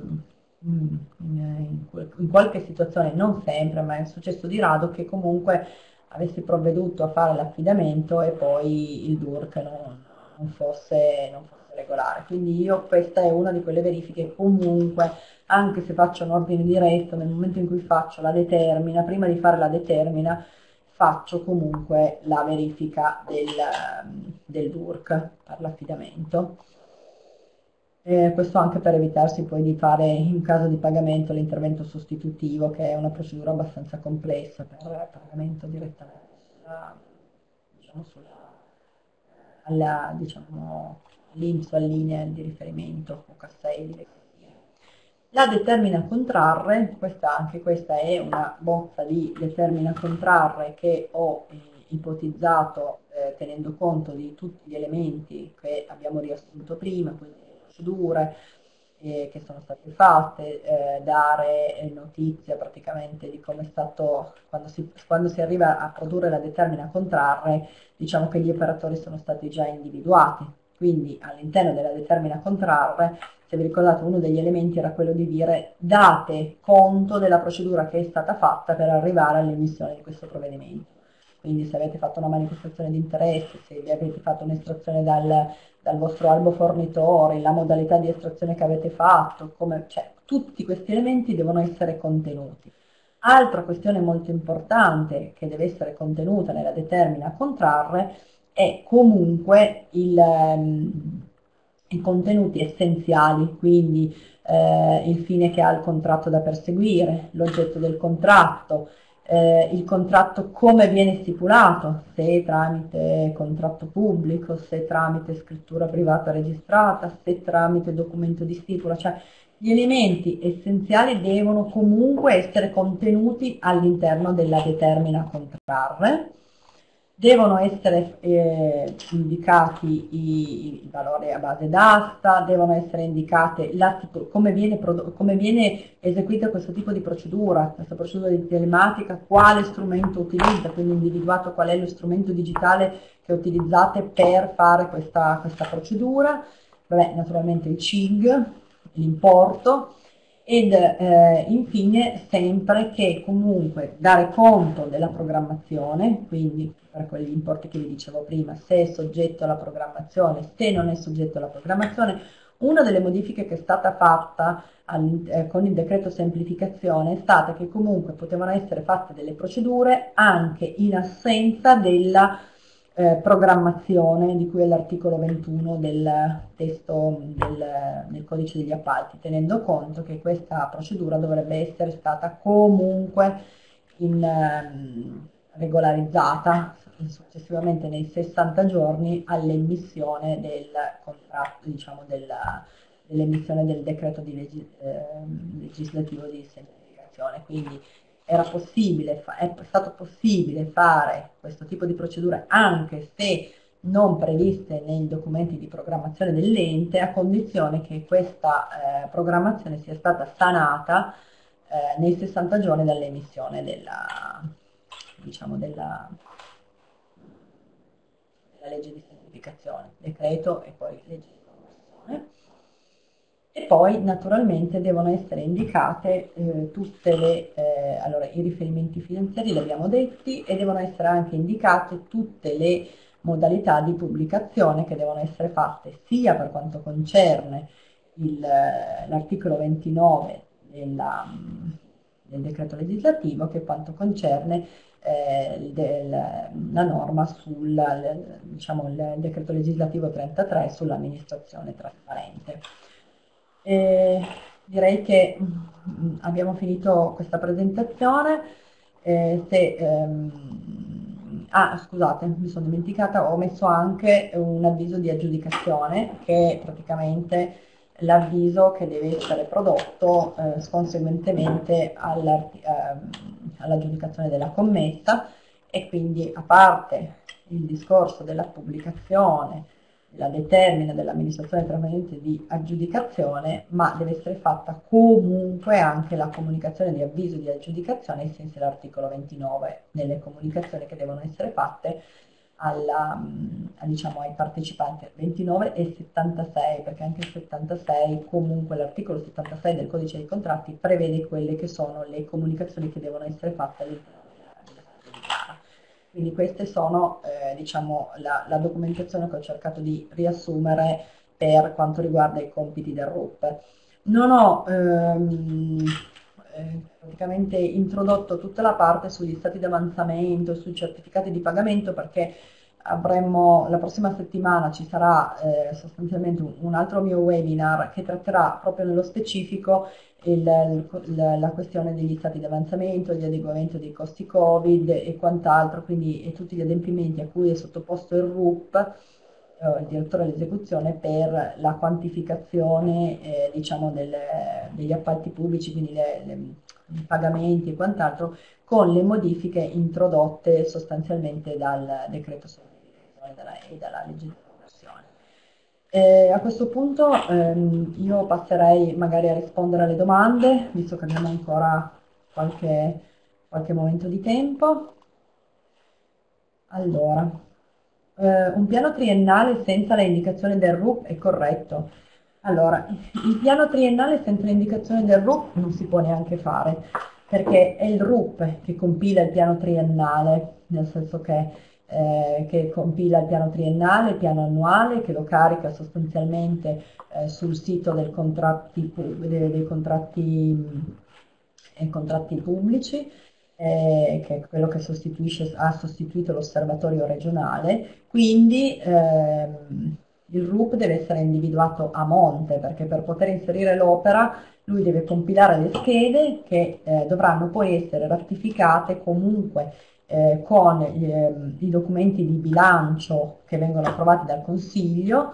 in qualche situazione, non sempre, ma è successo di rado che comunque avessi provveduto a fare l'affidamento e poi il DURC non fosse regolare. Quindi io questa è una di quelle verifiche comunque, anche se faccio un ordine diretto, nel momento in cui faccio la determina, prima di fare la determina, faccio comunque la verifica del DURC per l'affidamento. Questo anche per evitarsi poi di fare in caso di pagamento l'intervento sostitutivo, che è una procedura abbastanza complessa per pagamento direttamente diciamo, l'INPS allinea di riferimento o Castelli. La determina contrarre, anche questa è una bozza di determina contrarre che ho ipotizzato tenendo conto di tutti gli elementi che abbiamo riassunto prima, quindi le procedure che sono state fatte, dare notizia praticamente di come è stato, quando si arriva a produrre la determina contrarre, diciamo che gli operatori sono stati già individuati, quindi all'interno della determina contrarre, se vi ricordate, uno degli elementi era quello di dire date conto della procedura che è stata fatta per arrivare all'emissione di questo provvedimento. Quindi se avete fatto una manifestazione di interesse, se vi avete fatto un'estrazione dal vostro albo fornitore, la modalità di estrazione che avete fatto, cioè, tutti questi elementi devono essere contenuti. Altra questione molto importante che deve essere contenuta nella determina a contrarre è comunque i contenuti essenziali, quindi il fine che ha il contratto da perseguire, l'oggetto del contratto, il contratto come viene stipulato, se tramite contratto pubblico, se tramite scrittura privata registrata, se tramite documento di stipula, cioè gli elementi essenziali devono comunque essere contenuti all'interno della determina contrarre. Devono essere indicati i valori a base d'asta, devono essere indicate come viene eseguita questo tipo di procedura, questa procedura di telematica, quale strumento utilizza, quindi individuato qual è lo strumento digitale che utilizzate per fare questa procedura. Vabbè, naturalmente il CIG, l'importo, ed infine sempre che comunque dare conto della programmazione, quindi per quegli importi che vi dicevo prima, se è soggetto alla programmazione, se non è soggetto alla programmazione. Una delle modifiche che è stata fatta con il decreto semplificazione è stata che comunque potevano essere fatte delle procedure anche in assenza della programmazione di cui è l'articolo 21 del testo del codice degli appalti, tenendo conto che questa procedura dovrebbe essere stata comunque regolarizzata successivamente nei 60 giorni all'emissione del contratto, diciamo dell'emissione del decreto legislativo di semplificazione. Quindi è stato possibile fare questo tipo di procedure anche se non previste nei documenti di programmazione dell'ente, a condizione che questa programmazione sia stata sanata nei 60 giorni dall'emissione della legge di semplificazione, decreto e poi legge di conversione. E poi naturalmente devono essere indicate tutte le, allora i riferimenti finanziari li abbiamo detti, e devono essere anche indicate tutte le modalità di pubblicazione che devono essere fatte sia per quanto concerne l'articolo 29 del decreto legislativo che quanto concerne la norma diciamo, il decreto legislativo 33 sull'amministrazione trasparente. Direi che abbiamo finito questa presentazione. Scusate, mi sono dimenticata, ho messo anche un avviso di aggiudicazione, che è praticamente l'avviso che deve essere prodotto conseguentemente all'aggiudicazione della commessa, e quindi, a parte il discorso della pubblicazione, la determina dell'amministrazione trasparente di aggiudicazione, ma deve essere fatta comunque anche la comunicazione di avviso di aggiudicazione ai sensi dell'articolo 29 nelle comunicazioni che devono essere fatte diciamo, ai partecipanti. 29 e 76, perché anche il 76, comunque l'articolo 76 del codice dei contratti prevede quelle che sono le comunicazioni che devono essere fatte all'interno della gara. Quindi queste sono diciamo, la documentazione che ho cercato di riassumere per quanto riguarda i compiti del RUP. Non ho praticamente introdotto tutta la parte sugli stati di avanzamento, sui certificati di pagamento, perché la prossima settimana ci sarà sostanzialmente un altro mio webinar che tratterà proprio nello specifico la questione degli stati di avanzamento, di adeguamento dei costi Covid e quant'altro, quindi e tutti gli adempimenti a cui è sottoposto il RUP, il direttore dell'esecuzione, per la quantificazione diciamo degli appalti pubblici, quindi i pagamenti e quant'altro, con le modifiche introdotte sostanzialmente dal decreto semplificazione e dalla legge di conversione. A questo punto io passerei magari a rispondere alle domande, visto che abbiamo ancora qualche momento di tempo. Allora, un piano triennale senza le indicazioni del RUP è corretto? Allora, il piano triennale senza le indicazioni del RUP non si può neanche fare, perché è il RUP che compila il piano triennale, nel senso che compila il piano triennale, il piano annuale, che lo carica sostanzialmente sul sito dei contratti pubblici, che è quello che ha sostituito l'osservatorio regionale. Quindi il RUP deve essere individuato a monte, perché per poter inserire l'opera lui deve compilare le schede che dovranno poi essere ratificate comunque con i documenti di bilancio che vengono approvati dal Consiglio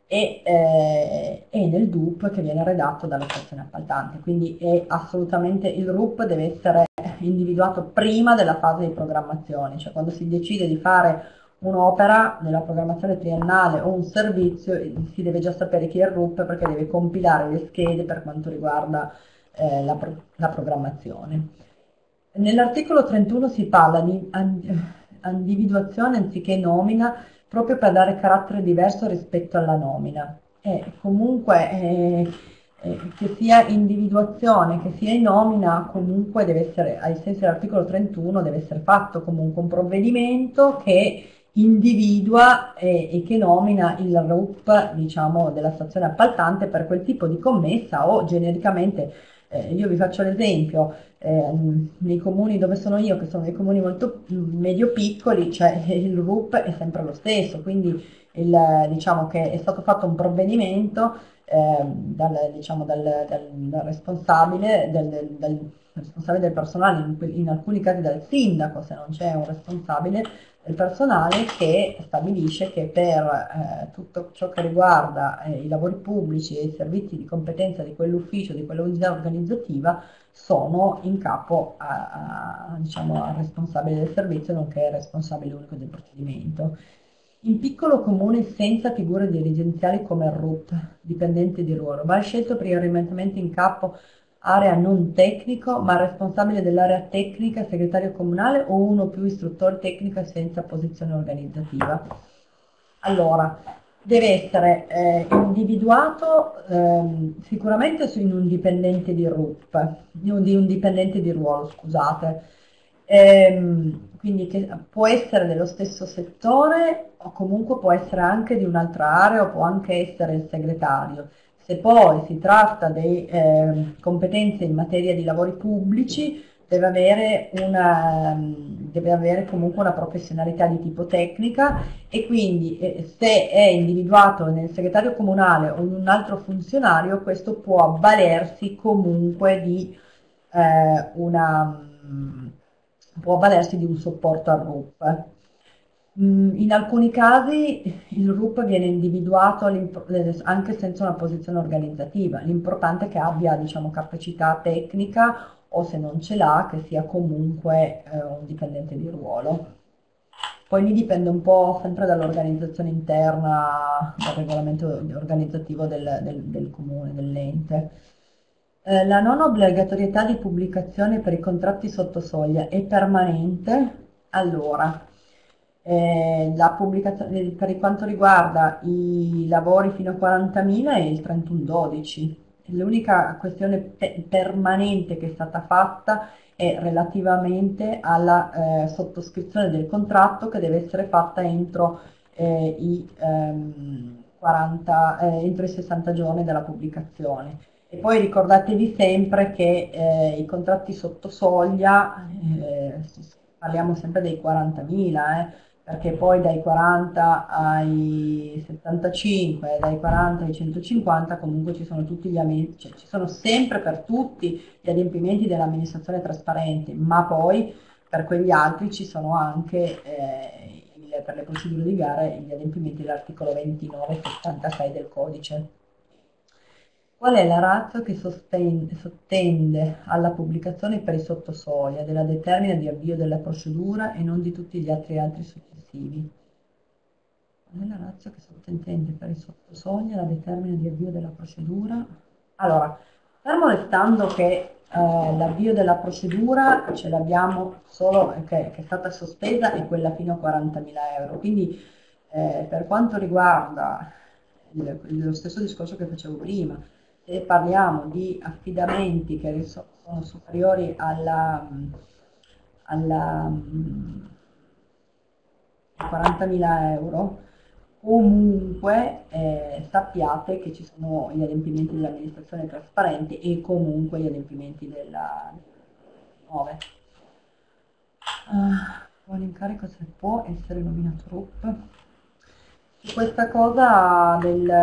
e nel DUP che viene redatto dalla stazione appaltante. Quindi assolutamente il RUP deve essere individuato prima della fase di programmazione, cioè quando si decide di fare un'opera nella programmazione triennale o un servizio, si deve già sapere chi è il RUP, perché deve compilare le schede per quanto riguarda la programmazione. Nell'articolo 31 si parla di individuazione anziché nomina, proprio per dare carattere diverso rispetto alla nomina. Comunque che sia individuazione, che sia in nomina, comunque deve essere, ai sensi dell'articolo 31, deve essere fatto comunque un provvedimento che individua e che nomina il RUP, diciamo, della stazione appaltante per quel tipo di commessa, o genericamente, io vi faccio l'esempio, nei comuni dove sono io, che sono dei comuni molto medio-piccoli, cioè il RUP è sempre lo stesso, quindi diciamo che è stato fatto un provvedimento diciamo, dal responsabile, dal responsabile del personale, in alcuni casi dal sindaco, se non c'è un responsabile del personale, che stabilisce che per tutto ciò che riguarda i lavori pubblici e i servizi di competenza di quell'ufficio, di quell'unità organizzativa, sono in capo diciamo, al responsabile del servizio, nonché al responsabile unico del procedimento. In piccolo comune senza figure dirigenziali come il RUP, dipendente di ruolo, va scelto prioritariamente in capo area non tecnico, ma responsabile dell'area tecnica, segretario comunale, o uno o più istruttore tecnico senza posizione organizzativa? Allora, deve essere individuato sicuramente in un dipendente di RUP, di un dipendente di ruolo, scusate. Quindi che può essere dello stesso settore o comunque può essere anche di un'altra area o può anche essere il segretario. Se poi si tratta di competenze in materia di lavori pubblici, deve avere comunque una professionalità di tipo tecnica e quindi se è individuato nel segretario comunale o in un altro funzionario, questo può avvalersi comunque di può avvalersi di un supporto al RUP. In alcuni casi il RUP viene individuato anche senza una posizione organizzativa, l'importante è che abbia, diciamo, capacità tecnica o se non ce l'ha che sia comunque un dipendente di ruolo. Poi lì dipende un po' sempre dall'organizzazione interna, dal regolamento organizzativo del comune, dell'ente. La non obbligatorietà di pubblicazione per i contratti sotto soglia è permanente. Allora, la pubblicazione per quanto riguarda i lavori fino a 40.000 è il 31/12. L'unica questione permanente che è stata fatta è relativamente alla sottoscrizione del contratto che deve essere fatta entro entro i 60 giorni dalla pubblicazione. E poi ricordatevi sempre che i contratti sotto soglia, parliamo sempre dei 40.000, perché poi dai 40 ai 75, dai 40 ai 150 comunque ci sono tutti cioè, ci sono sempre per tutti gli adempimenti dell'amministrazione trasparente, ma poi per quegli altri ci sono anche per le procedure di gara gli adempimenti dell'articolo 2976 del codice. Qual è la ratio che sottende alla pubblicazione per i sottosoglia della determina di avvio della procedura e non di tutti gli altri successivi? Qual è la ratio che sottintende per i sottosoglia la determina di avvio della procedura? Allora, fermo restando che l'avvio della procedura ce l'abbiamo solo, che è stata sospesa, è quella fino a 40.000 euro. Quindi per quanto riguarda lo stesso discorso che facevo prima, se parliamo di affidamenti che sono superiori alla 40.000 euro, comunque sappiate che ci sono gli adempimenti dell'amministrazione trasparente e comunque gli adempimenti della 9. Buon incarico se può essere nominato RUP. Su questa cosa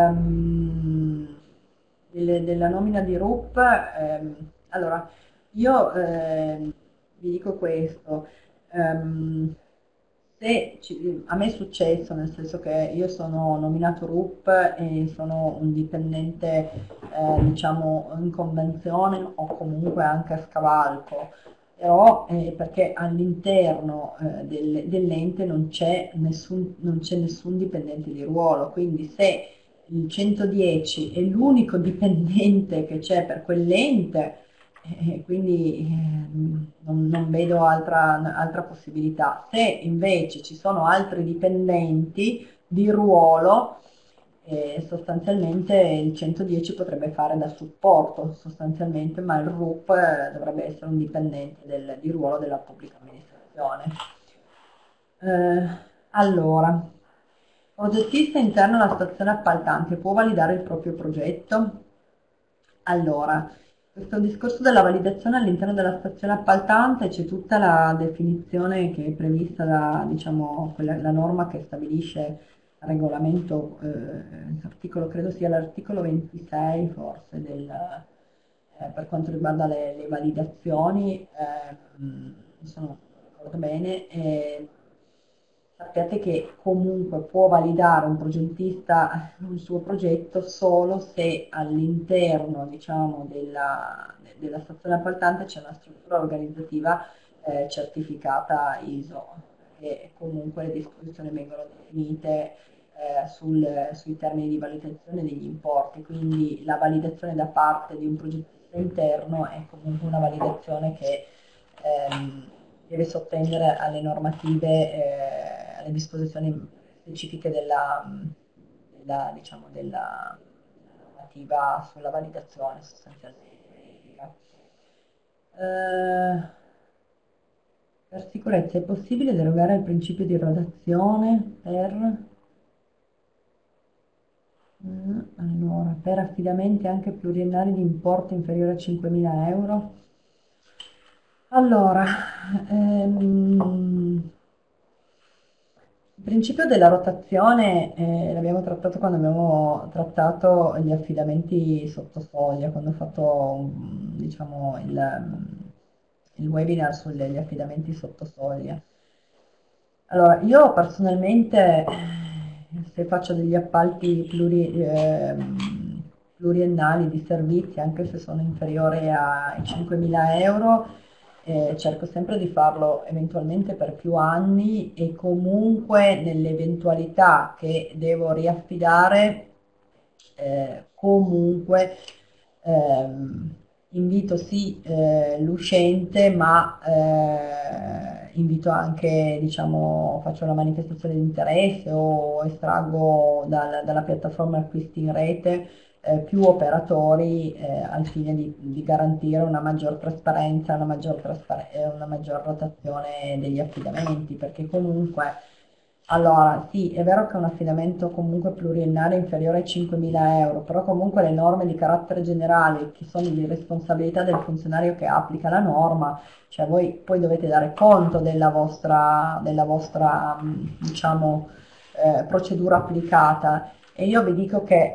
della nomina di RUP, allora io vi dico questo, a me è successo, nel senso che io sono nominato RUP e sono un dipendente diciamo in convenzione o comunque anche a scavalco, però perché all'interno dell'ente non c'è nessun dipendente di ruolo, quindi se il 110 è l'unico dipendente che c'è per quell'ente, quindi non vedo altra possibilità. Se invece ci sono altri dipendenti di ruolo, sostanzialmente il 110 potrebbe fare da supporto sostanzialmente, ma il RUP dovrebbe essere un dipendente di ruolo della pubblica amministrazione. Allora, progettista interno alla stazione appaltante può validare il proprio progetto? Allora, questo discorso della validazione all'interno della stazione appaltante c'è tutta la definizione che è prevista da, diciamo, la norma che stabilisce il regolamento, credo sia l'articolo 26 forse per quanto riguarda le validazioni, non ricordo bene, sappiate che comunque può validare un progettista il suo progetto solo se all'interno, diciamo, della stazione appaltante c'è una struttura organizzativa certificata ISO, e comunque le disposizioni vengono definite sui termini di validazione degli importi, quindi la validazione da parte di un progettista interno è comunque una validazione che deve sottendere alle normative, alle disposizioni specifiche diciamo, della normativa sulla validazione sostanzialmente. Per sicurezza è possibile derogare al principio di rotazione allora, per affidamenti anche pluriennali di importo inferiore a 5.000 euro? Allora, il principio della rotazione l'abbiamo trattato quando abbiamo trattato gli affidamenti sotto soglia, quando ho fatto diciamo, il webinar sugli affidamenti sotto soglia. Allora, io personalmente, se faccio degli appalti pluriennali di servizi, anche se sono inferiori ai 5.000 euro, cerco sempre di farlo eventualmente per più anni e comunque nell'eventualità che devo riaffidare, comunque invito sì l'uscente, ma invito anche, diciamo, faccio una manifestazione di interesse o estraggo dalla piattaforma acquisti in rete più operatori al fine di garantire una maggior trasparenza, una maggior rotazione degli affidamenti, perché comunque, allora sì, è vero che è un affidamento comunque pluriennale inferiore ai 5.000 euro, però comunque le norme di carattere generale, che sono di responsabilità del funzionario che applica la norma, cioè voi poi dovete dare conto della vostra diciamo, procedura applicata. E io vi dico che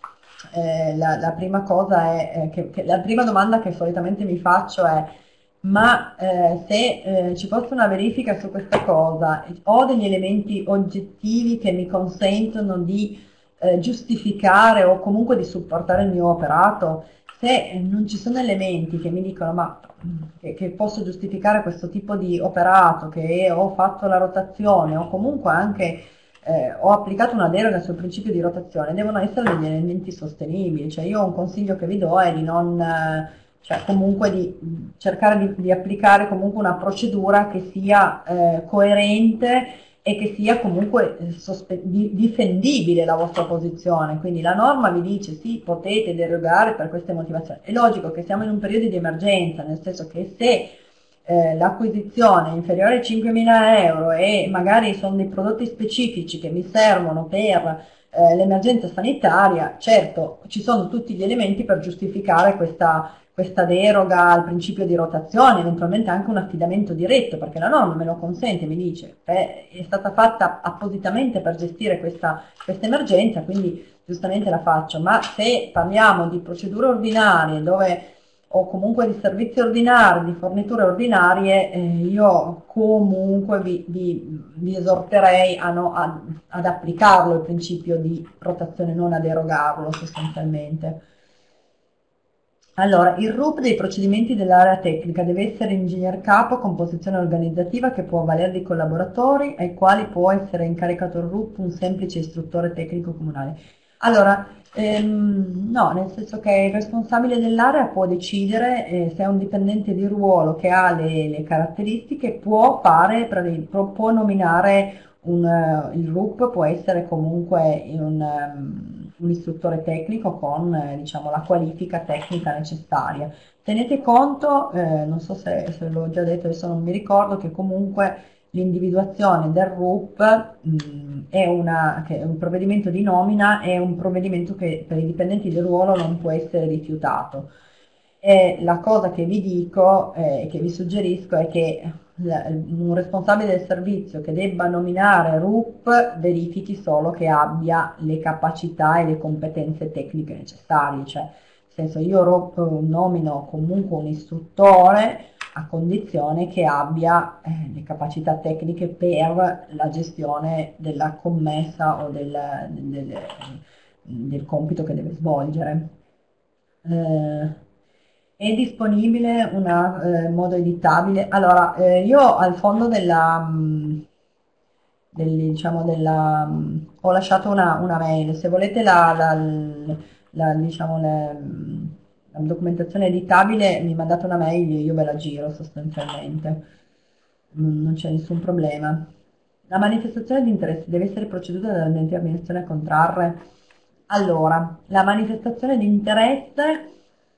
la prima cosa è che la prima domanda che solitamente mi faccio è: ma se ci fosse una verifica su questa cosa, ho degli elementi oggettivi che mi consentono di giustificare o comunque di supportare il mio operato? Se non ci sono elementi che mi dicono ma che posso giustificare questo tipo di operato, che ho fatto la rotazione o comunque anche ho applicato una deroga sul principio di rotazione, devono essere degli elementi sostenibili. Cioè io un consiglio che vi do è di non, cioè comunque di cercare di applicare comunque una procedura che sia coerente e che sia comunque difendibile la vostra posizione. Quindi la norma vi dice sì, potete derogare per queste motivazioni. È logico che siamo in un periodo di emergenza, nel senso che se l'acquisizione è inferiore ai 5.000 euro e magari sono dei prodotti specifici che mi servono per l'emergenza sanitaria, certo ci sono tutti gli elementi per giustificare questa deroga al principio di rotazione, eventualmente anche un affidamento diretto, perché la norma me lo consente, mi dice, è stata fatta appositamente per gestire questa emergenza, quindi giustamente la faccio. Ma se parliamo di procedure ordinarie dove o comunque di servizi ordinari, di forniture ordinarie, io comunque vi esorterei ad applicarlo il principio di rotazione, non a derogarlo sostanzialmente. Allora, il RUP dei procedimenti dell'area tecnica deve essere ingegner capo, composizione organizzativa che può valere di collaboratori, ai quali può essere incaricato il RUP un semplice istruttore tecnico comunale. Allora, no, nel senso che il responsabile dell'area può decidere, se è un dipendente di ruolo che ha le caratteristiche, può nominare il RUP, può essere comunque un istruttore tecnico con diciamo, la qualifica tecnica necessaria. Tenete conto, non so se l'ho già detto, adesso non mi ricordo, che comunque l'individuazione del RUP che è un provvedimento di nomina, è un provvedimento che per i dipendenti del ruolo non può essere rifiutato. E la cosa che vi dico e che vi suggerisco è che un responsabile del servizio che debba nominare RUP verifichi solo che abbia le capacità e le competenze tecniche necessarie, cioè nel senso io nomino comunque un istruttore a condizione che abbia le capacità tecniche per la gestione della commessa o del compito che deve svolgere. È disponibile un modo editabile? Allora, io al fondo diciamo ho lasciato una mail, se volete diciamo, la documentazione editabile mi mandate una mail, io ve la giro sostanzialmente, non c'è nessun problema. La manifestazione di interesse deve essere proceduta dall'ente amministrazione a contrarre. Allora, la manifestazione di interesse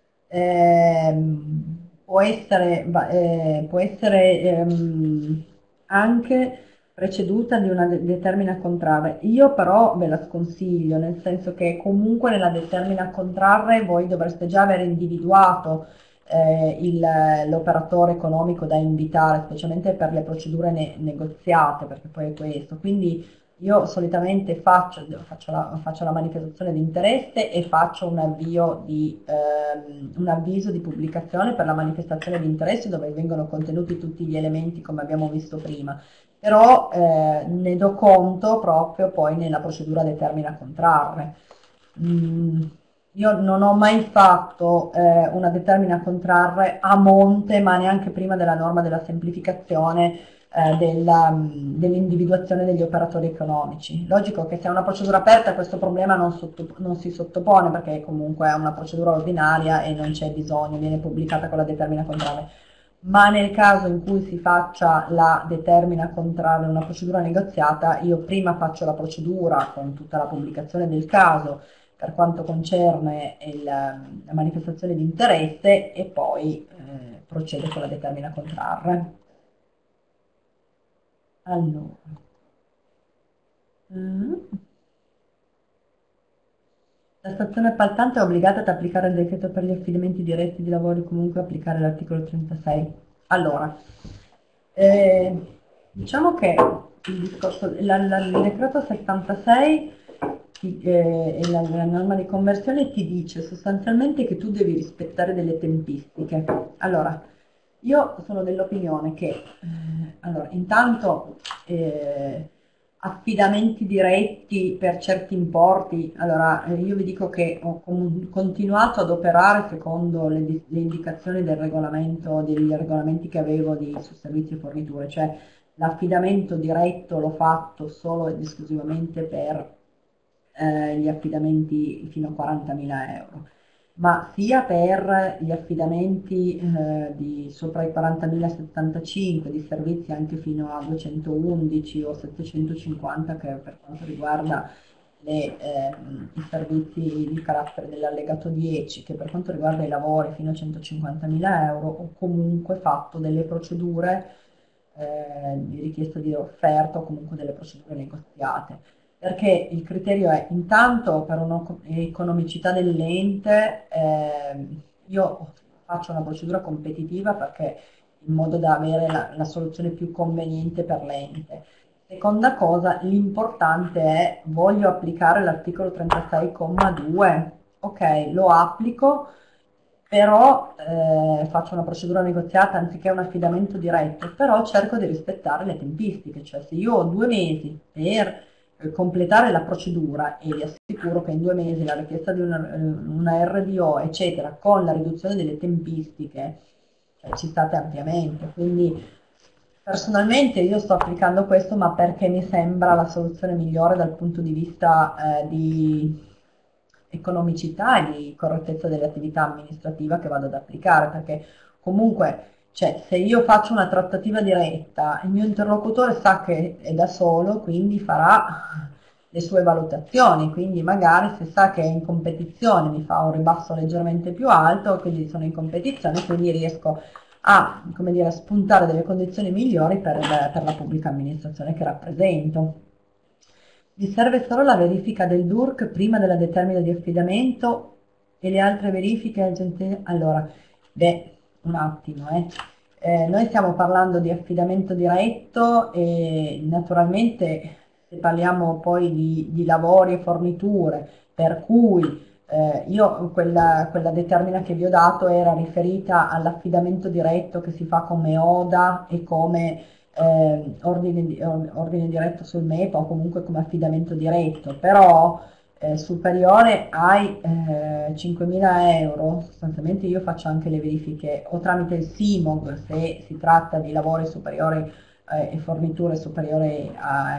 può essere anche preceduta di una determina contrarre. Io però ve la sconsiglio, nel senso che comunque nella determina contrarre voi dovreste già aver individuato l'operatore economico da invitare, specialmente per le procedure negoziate, perché poi è questo. Quindi io solitamente faccio la manifestazione di interesse e faccio un avviso di pubblicazione per la manifestazione di interesse dove vengono contenuti tutti gli elementi come abbiamo visto prima, però ne do conto proprio poi nella procedura determina contrarre. Mm, io non ho mai fatto una determina contrarre a monte, ma neanche prima della norma della semplificazione dell'individuazione degli operatori economici. Logico che se è una procedura aperta questo problema non si sottopone perché comunque è una procedura ordinaria e non c'è bisogno, viene pubblicata con la determina contrarre. Ma nel caso in cui si faccia la determina contrarre una procedura negoziata, io prima faccio la procedura con tutta la pubblicazione del caso per quanto concerne la manifestazione di interesse e poi procedo con la determina contrarre. Allora. La stazione appaltante è obbligata ad applicare il decreto per gli affidamenti diretti di lavori, comunque applicare l'articolo 36. Allora, diciamo che il discorso, il decreto 76 e la norma di conversione ti dice sostanzialmente che tu devi rispettare delle tempistiche. Allora, io sono dell'opinione che, allora, intanto affidamenti diretti per certi importi, allora io vi dico che ho continuato ad operare secondo le indicazioni del regolamento, degli regolamenti che avevo su servizi e forniture, cioè l'affidamento diretto l'ho fatto solo ed esclusivamente per gli affidamenti fino a 40.000 euro, ma sia per gli affidamenti di sopra i 40.075 di servizi anche fino a 211 o 750 che per quanto riguarda i servizi di carattere dell'allegato 10, che per quanto riguarda i lavori fino a 150.000 euro, ho comunque fatto delle procedure di richiesta di offerta o comunque delle procedure negoziate perché il criterio è intanto per un'economicità dell'ente, io faccio una procedura competitiva perché in modo da avere la soluzione più conveniente per l'ente. Seconda cosa, l'importante è voglio applicare l'articolo 36,2, ok, lo applico, però faccio una procedura negoziata anziché un affidamento diretto, però cerco di rispettare le tempistiche, cioè se io ho 2 mesi per completare la procedura e vi assicuro che in 2 mesi la richiesta di una RDO, eccetera, con la riduzione delle tempistiche, ci state ampiamente. Quindi personalmente io sto applicando questo, ma perché mi sembra la soluzione migliore dal punto di vista di economicità e di correttezza dell'attività amministrativa che vado ad applicare, perché comunque cioè, se io faccio una trattativa diretta, il mio interlocutore sa che è da solo, quindi farà le sue valutazioni, quindi magari se sa che è in competizione mi fa un ribasso leggermente più alto, quindi sono in competizione, quindi riesco a, come dire, a spuntare delle condizioni migliori per la pubblica amministrazione che rappresento. Vi serve solo la verifica del DURC prima della determina di affidamento e le altre verifiche aggiuntive. Allora, beh, un attimo, noi stiamo parlando di affidamento diretto e naturalmente se parliamo poi di lavori e forniture, per cui io quella determina che vi ho dato era riferita all'affidamento diretto che si fa come ODA e come ordine diretto sul MEP o comunque come affidamento diretto, però superiore ai 5.000 euro, sostanzialmente io faccio anche le verifiche o tramite il SIMOG se si tratta di lavori superiori e forniture superiori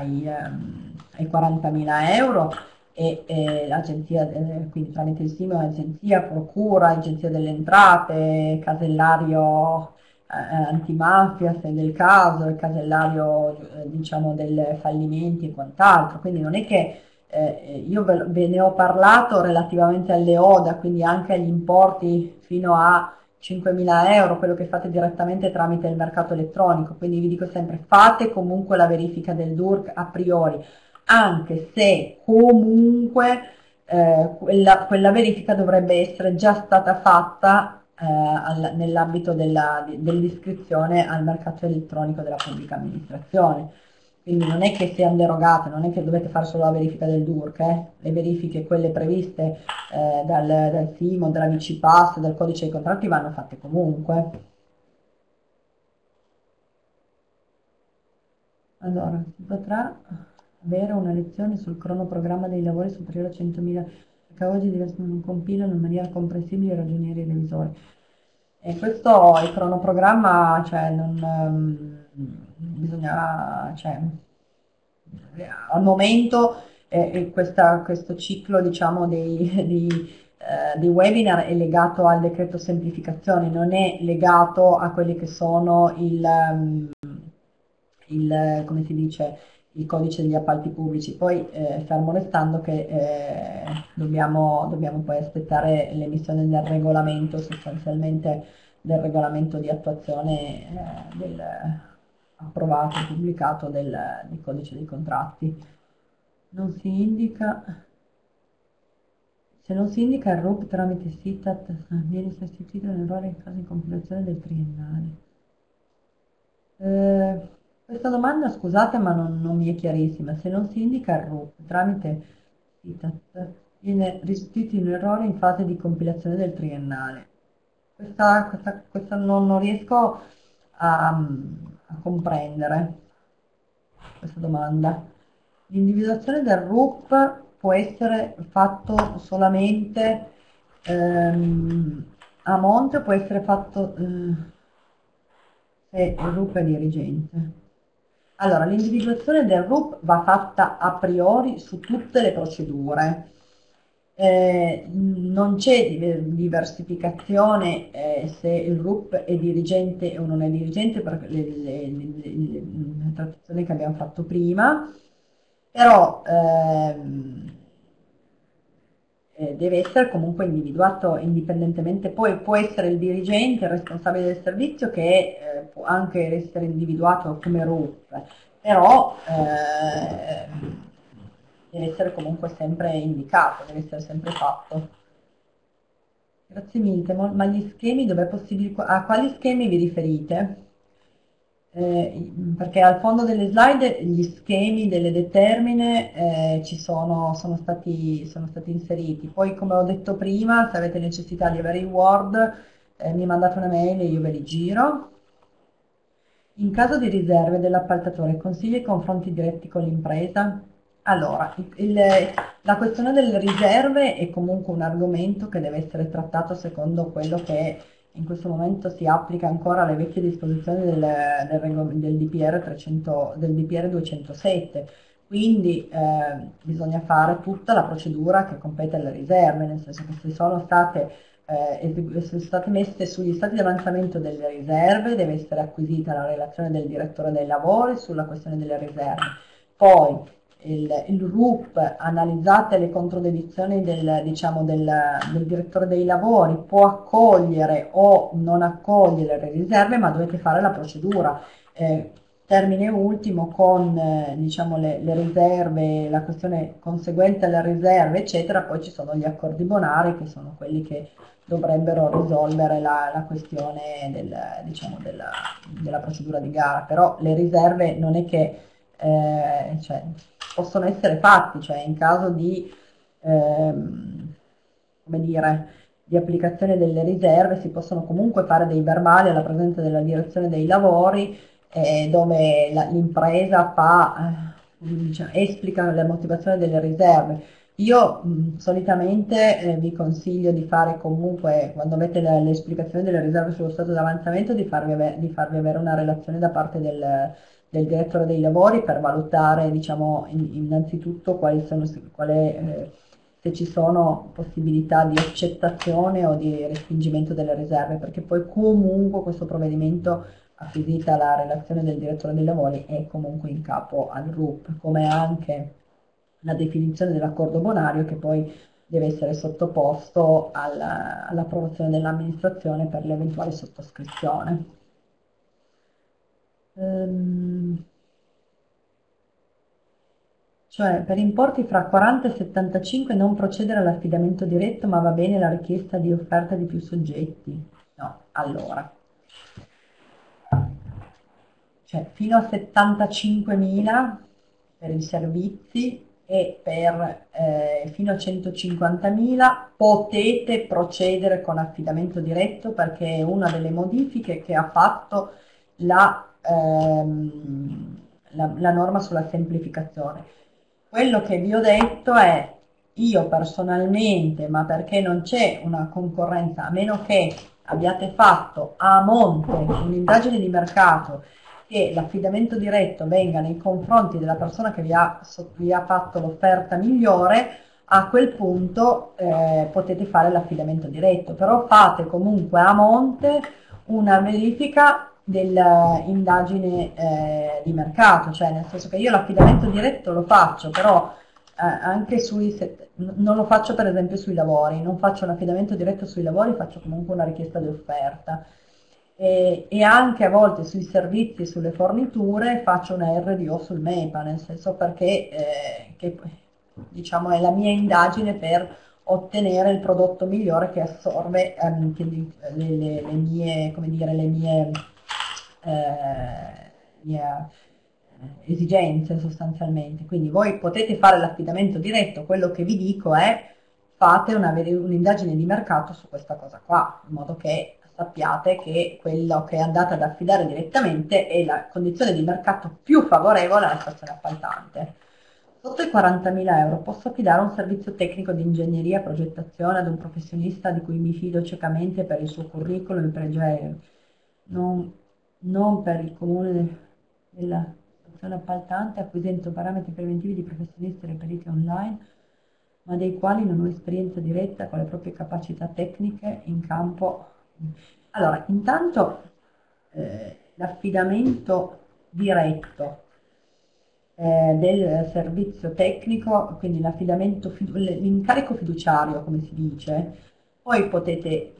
ai 40.000 euro e l'agenzia, quindi tramite il SIMOG, agenzia, procura, agenzia delle entrate, casellario antimafia, se del caso, il casellario diciamo del fallimenti e quant'altro, quindi non è che io ve ne ho parlato relativamente alle ODA, quindi anche agli importi fino a 5.000 euro, quello che fate direttamente tramite il mercato elettronico, quindi vi dico sempre fate comunque la verifica del DURC a priori, anche se comunque quella verifica dovrebbe essere già stata fatta nell'ambito dell'iscrizione al mercato elettronico della pubblica amministrazione. Quindi non è che siano derogate, non è che dovete fare solo la verifica del DURC, le verifiche, quelle previste dal SIMO, dalla VCPAS, dal codice dei contratti vanno fatte comunque. Allora, si potrà avere una lezione sul cronoprogramma dei lavori superiore a 100.000 perché oggi non compilano in maniera comprensibile i ragionieri e i revisori. E questo, il cronoprogramma, cioè, non bisogna, cioè, al momento questo ciclo, diciamo, di webinar è legato al decreto semplificazione, non è legato a quelli che sono come si dice, il codice degli appalti pubblici. Poi fermo restando che dobbiamo poi aspettare l'emissione del regolamento, sostanzialmente del regolamento di attuazione approvato e pubblicato del codice dei contratti. Non si indica, se non si indica il RUP tramite SITAT viene sostituito l'errore in caso di compilazione del triennale. Questa domanda, scusate, ma non mi è chiarissima. Se non si indica il RUP tramite SITAT, viene restituito un errore in fase di compilazione del triennale. Questa non riesco a comprendere questa domanda. L'individuazione del RUP può essere fatto solamente a monte o può essere fatto se il RUP è dirigente. Allora, l'individuazione del RUP va fatta a priori su tutte le procedure. Non c'è diversificazione se il RUP è dirigente o non è dirigente per le trattazioni che abbiamo fatto prima, però deve essere comunque individuato indipendentemente, poi può essere il dirigente, il responsabile del servizio che può anche essere individuato come RUP, però deve essere comunque sempre indicato, deve essere sempre fatto. Grazie mille, ma gli schemi dove è possibile, a quali schemi vi riferite? Perché al fondo delle slide gli schemi delle determine sono stati inseriti. Poi, come ho detto prima, se avete necessità di avere i Word, mi mandate una mail e io ve li giro. In caso di riserve dell'appaltatore, consigli e confronti diretti con l'impresa? Allora, la questione delle riserve è comunque un argomento che deve essere trattato secondo quello che in questo momento si applica ancora alle vecchie disposizioni del DPR 207, quindi bisogna fare tutta la procedura che compete alle riserve, nel senso che se sono state messe sugli stati di avanzamento delle riserve, deve essere acquisita la relazione del direttore dei lavori sulla questione delle riserve. Poi il RUP, analizzate le controdeduzioni diciamo, del direttore dei lavori, può accogliere o non accogliere le riserve, ma dovete fare la procedura. Termine ultimo con diciamo, le riserve, la questione conseguente alle riserve, eccetera, poi ci sono gli accordi bonari che sono quelli che dovrebbero risolvere la questione diciamo, della procedura di gara, però le riserve non è che cioè, possono essere fatti, cioè in caso di, come dire, di applicazione delle riserve si possono comunque fare dei verbali alla presenza della direzione dei lavori dove l'impresa diciamo, esplica la motivazione delle riserve. Io solitamente vi consiglio di fare comunque, quando avete l'esplicazione delle riserve sullo stato d'avanzamento, di farvi avere una relazione da parte del direttore dei lavori per valutare, diciamo, innanzitutto quale se ci sono possibilità di accettazione o di respingimento delle riserve, perché poi comunque questo provvedimento, acquisita la relazione del direttore dei lavori, è comunque in capo al RUP, come anche la definizione dell'accordo bonario, che poi deve essere sottoposto all'approvazione dell'amministrazione per l'eventuale sottoscrizione. Cioè, per importi fra 40 e 75 non procedere all'affidamento diretto, ma va bene la richiesta di offerta di più soggetti? No, allora. Cioè, fino a 75.000 per i servizi e fino a 150.000 potete procedere con affidamento diretto, perché è una delle modifiche che ha fatto la norma sulla semplificazione. Quello che vi ho detto è, io personalmente, ma perché non c'è una concorrenza, a meno che abbiate fatto a monte un'indagine di mercato che l'affidamento diretto venga nei confronti della persona che vi ha fatto l'offerta migliore, a quel punto potete fare l'affidamento diretto, però fate comunque a monte una verifica dell'indagine di mercato, cioè nel senso che io l'affidamento diretto lo faccio, però anche non lo faccio per esempio sui lavori, non faccio l'affidamento diretto sui lavori, faccio comunque una richiesta di offerta. E anche a volte sui servizi e sulle forniture faccio una RDO sul MEPA, nel senso perché che, diciamo, è la mia indagine per ottenere il prodotto migliore che assorbe le mie, come dire, mie esigenze sostanzialmente. Quindi voi potete fare l'affidamento diretto, quello che vi dico è fate un'indagine di mercato su questa cosa qua, in modo che sappiate che quello che andate ad affidare direttamente è la condizione di mercato più favorevole alla stazione appaltante. Sotto i 40.000 euro posso affidare un servizio tecnico di ingegneria e progettazione ad un professionista di cui mi fido ciecamente per il suo curriculum e per non per il comune della stazione appaltante, acquisendo parametri preventivi di professionisti reperiti online, ma dei quali non ho esperienza diretta con le proprie capacità tecniche in campo. Allora, intanto l'affidamento diretto del servizio tecnico, quindi l'incarico fiduciario, come si dice, poi potete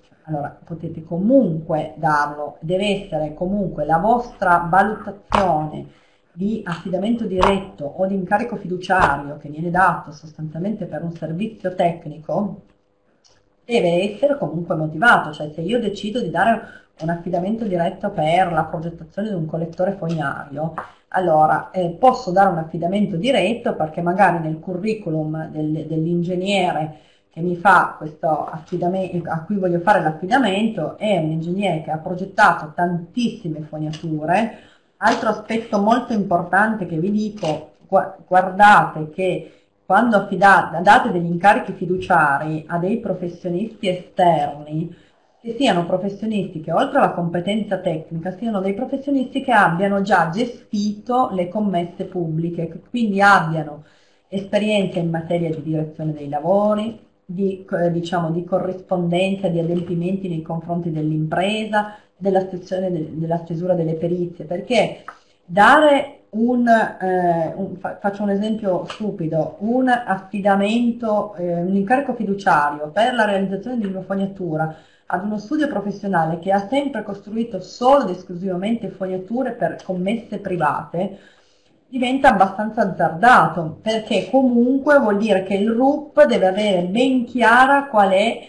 comunque darlo, deve essere comunque la vostra valutazione di affidamento diretto o di incarico fiduciario che viene dato sostanzialmente per un servizio tecnico, deve essere comunque motivato, cioè se io decido di dare un affidamento diretto per la progettazione di un collettore fognario, allora posso dare un affidamento diretto perché magari nel curriculum dell'ingegnere che mi fa questo affidamento, a cui voglio fare l'affidamento, è un ingegnere che ha progettato tantissime fognature. Altro aspetto molto importante che vi dico, guardate che quando date degli incarichi fiduciari a dei professionisti esterni, che siano professionisti che oltre alla competenza tecnica siano dei professionisti che abbiano già gestito le commesse pubbliche, che quindi abbiano esperienza in materia di direzione dei lavori, diciamo, di corrispondenza, di adempimenti nei confronti dell'impresa, della stesura delle perizie, perché dare faccio un esempio stupido, un affidamento, un incarico fiduciario per la realizzazione di una fognatura ad uno studio professionale che ha sempre costruito solo ed esclusivamente fognature per commesse private, diventa abbastanza azzardato, perché comunque vuol dire che il RUP deve avere ben chiara qual è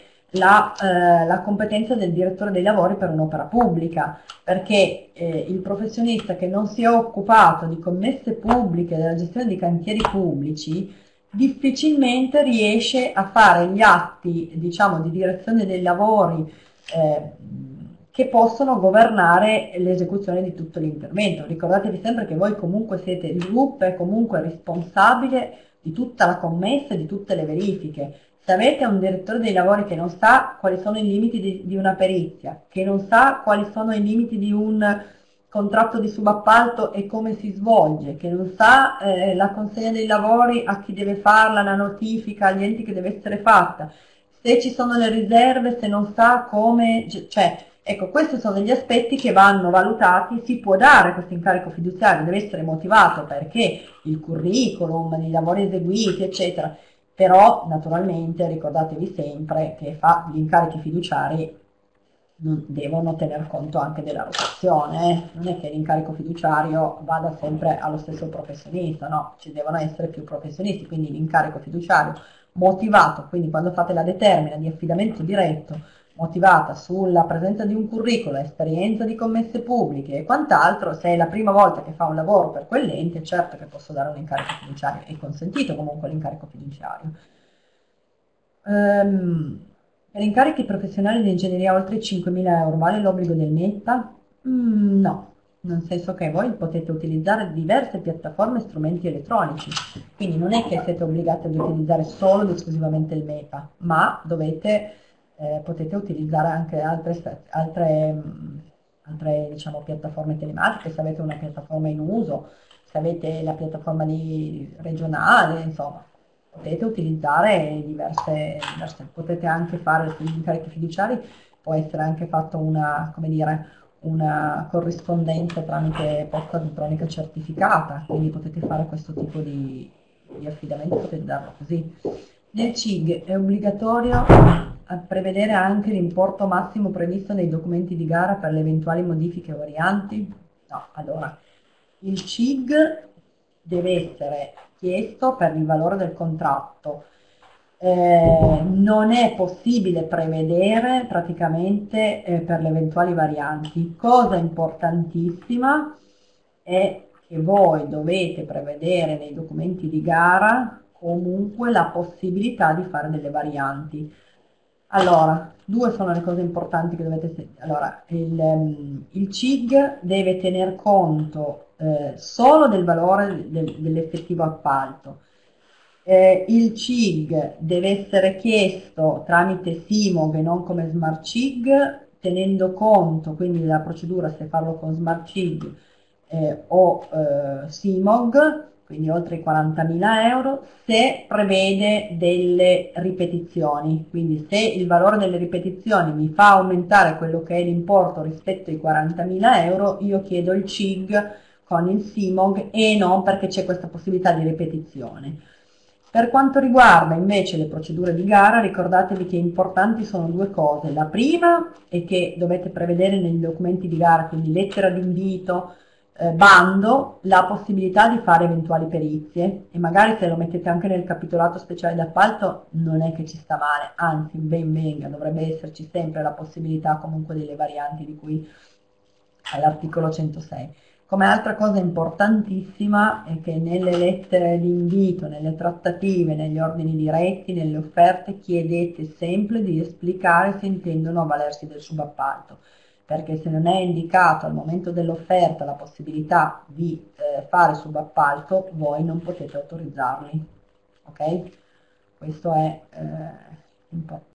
la competenza del direttore dei lavori per un'opera pubblica, perché il professionista che non si è occupato di commesse pubbliche, della gestione di cantieri pubblici, difficilmente riesce a fare gli atti, diciamo, di direzione dei lavori che possono governare l'esecuzione di tutto l'intervento. Ricordatevi sempre che voi comunque siete, il RUP è comunque responsabile di tutta la commessa e di tutte le verifiche. Se avete un direttore dei lavori che non sa quali sono i limiti di una perizia, che non sa quali sono i limiti di un contratto di subappalto e come si svolge, che non sa la consegna dei lavori a chi deve farla, la notifica agli enti che deve essere fatta, se ci sono le riserve, se non sa come, cioè, ecco, questi sono degli aspetti che vanno valutati. Si può dare questo incarico fiduciario, deve essere motivato perché il curriculum, i lavori eseguiti, eccetera, però naturalmente ricordatevi sempre che gli incarichi fiduciari devono tener conto anche della rotazione, non è che l'incarico fiduciario vada sempre allo stesso professionista, no, ci devono essere più professionisti, quindi l'incarico fiduciario motivato, quindi quando fate la determina di affidamento diretto, motivata sulla presenza di un curriculum, esperienza di commesse pubbliche e quant'altro, se è la prima volta che fa un lavoro per quell'ente, certo che posso dare un incarico fiduciario, è consentito comunque l'incarico fiduciario. Per incarichi professionali di ingegneria oltre i 5.000 euro vale l'obbligo del META? No, nel senso che voi potete utilizzare diverse piattaforme e strumenti elettronici, quindi non è che siete obbligati ad utilizzare solo ed esclusivamente il META, ma potete utilizzare anche altre diciamo, piattaforme telematiche, se avete una piattaforma in uso, se avete la piattaforma regionale, insomma potete utilizzare potete anche fare sugli incarichi fiduciari, può essere anche fatto come dire, una corrispondenza tramite posta elettronica certificata, quindi potete fare questo tipo di affidamento, potete darlo così. Nel CIG è obbligatorio prevedere anche l'importo massimo previsto nei documenti di gara per le eventuali modifiche o varianti? No, allora, il CIG deve essere chiesto per il valore del contratto. Non è possibile prevedere praticamente per le eventuali varianti. Cosa importantissima è che voi dovete prevedere nei documenti di gara comunque la possibilità di fare delle varianti. Allora, due sono le cose importanti che dovete sapere. Allora, il CIG deve tener conto solo del valore dell'effettivo appalto. Il CIG deve essere chiesto tramite SIMOG e non come Smart CIG, tenendo conto quindi della procedura se farlo con Smart CIG o SIMOG, quindi oltre i 40.000 euro, se prevede delle ripetizioni, quindi se il valore delle ripetizioni mi fa aumentare quello che è l'importo rispetto ai 40.000 euro, io chiedo il CIG con il SIMOG e non perché c'è questa possibilità di ripetizione. Per quanto riguarda invece le procedure di gara, ricordatevi che importanti sono due cose. La prima è che dovete prevedere nei documenti di gara, quindi lettera d'invito, bando, la possibilità di fare eventuali perizie e magari se lo mettete anche nel capitolato speciale d'appalto non è che ci sta male, anzi ben venga, dovrebbe esserci sempre la possibilità comunque delle varianti di cui all'articolo 106. Come altra cosa importantissima è che nelle lettere di invito, nelle trattative, negli ordini diretti, nelle offerte chiedete sempre di esplicare se intendono avvalersi del subappalto, perché se non è indicato al momento dell'offerta la possibilità di fare subappalto, voi non potete autorizzarli. Ok? Questo è importante.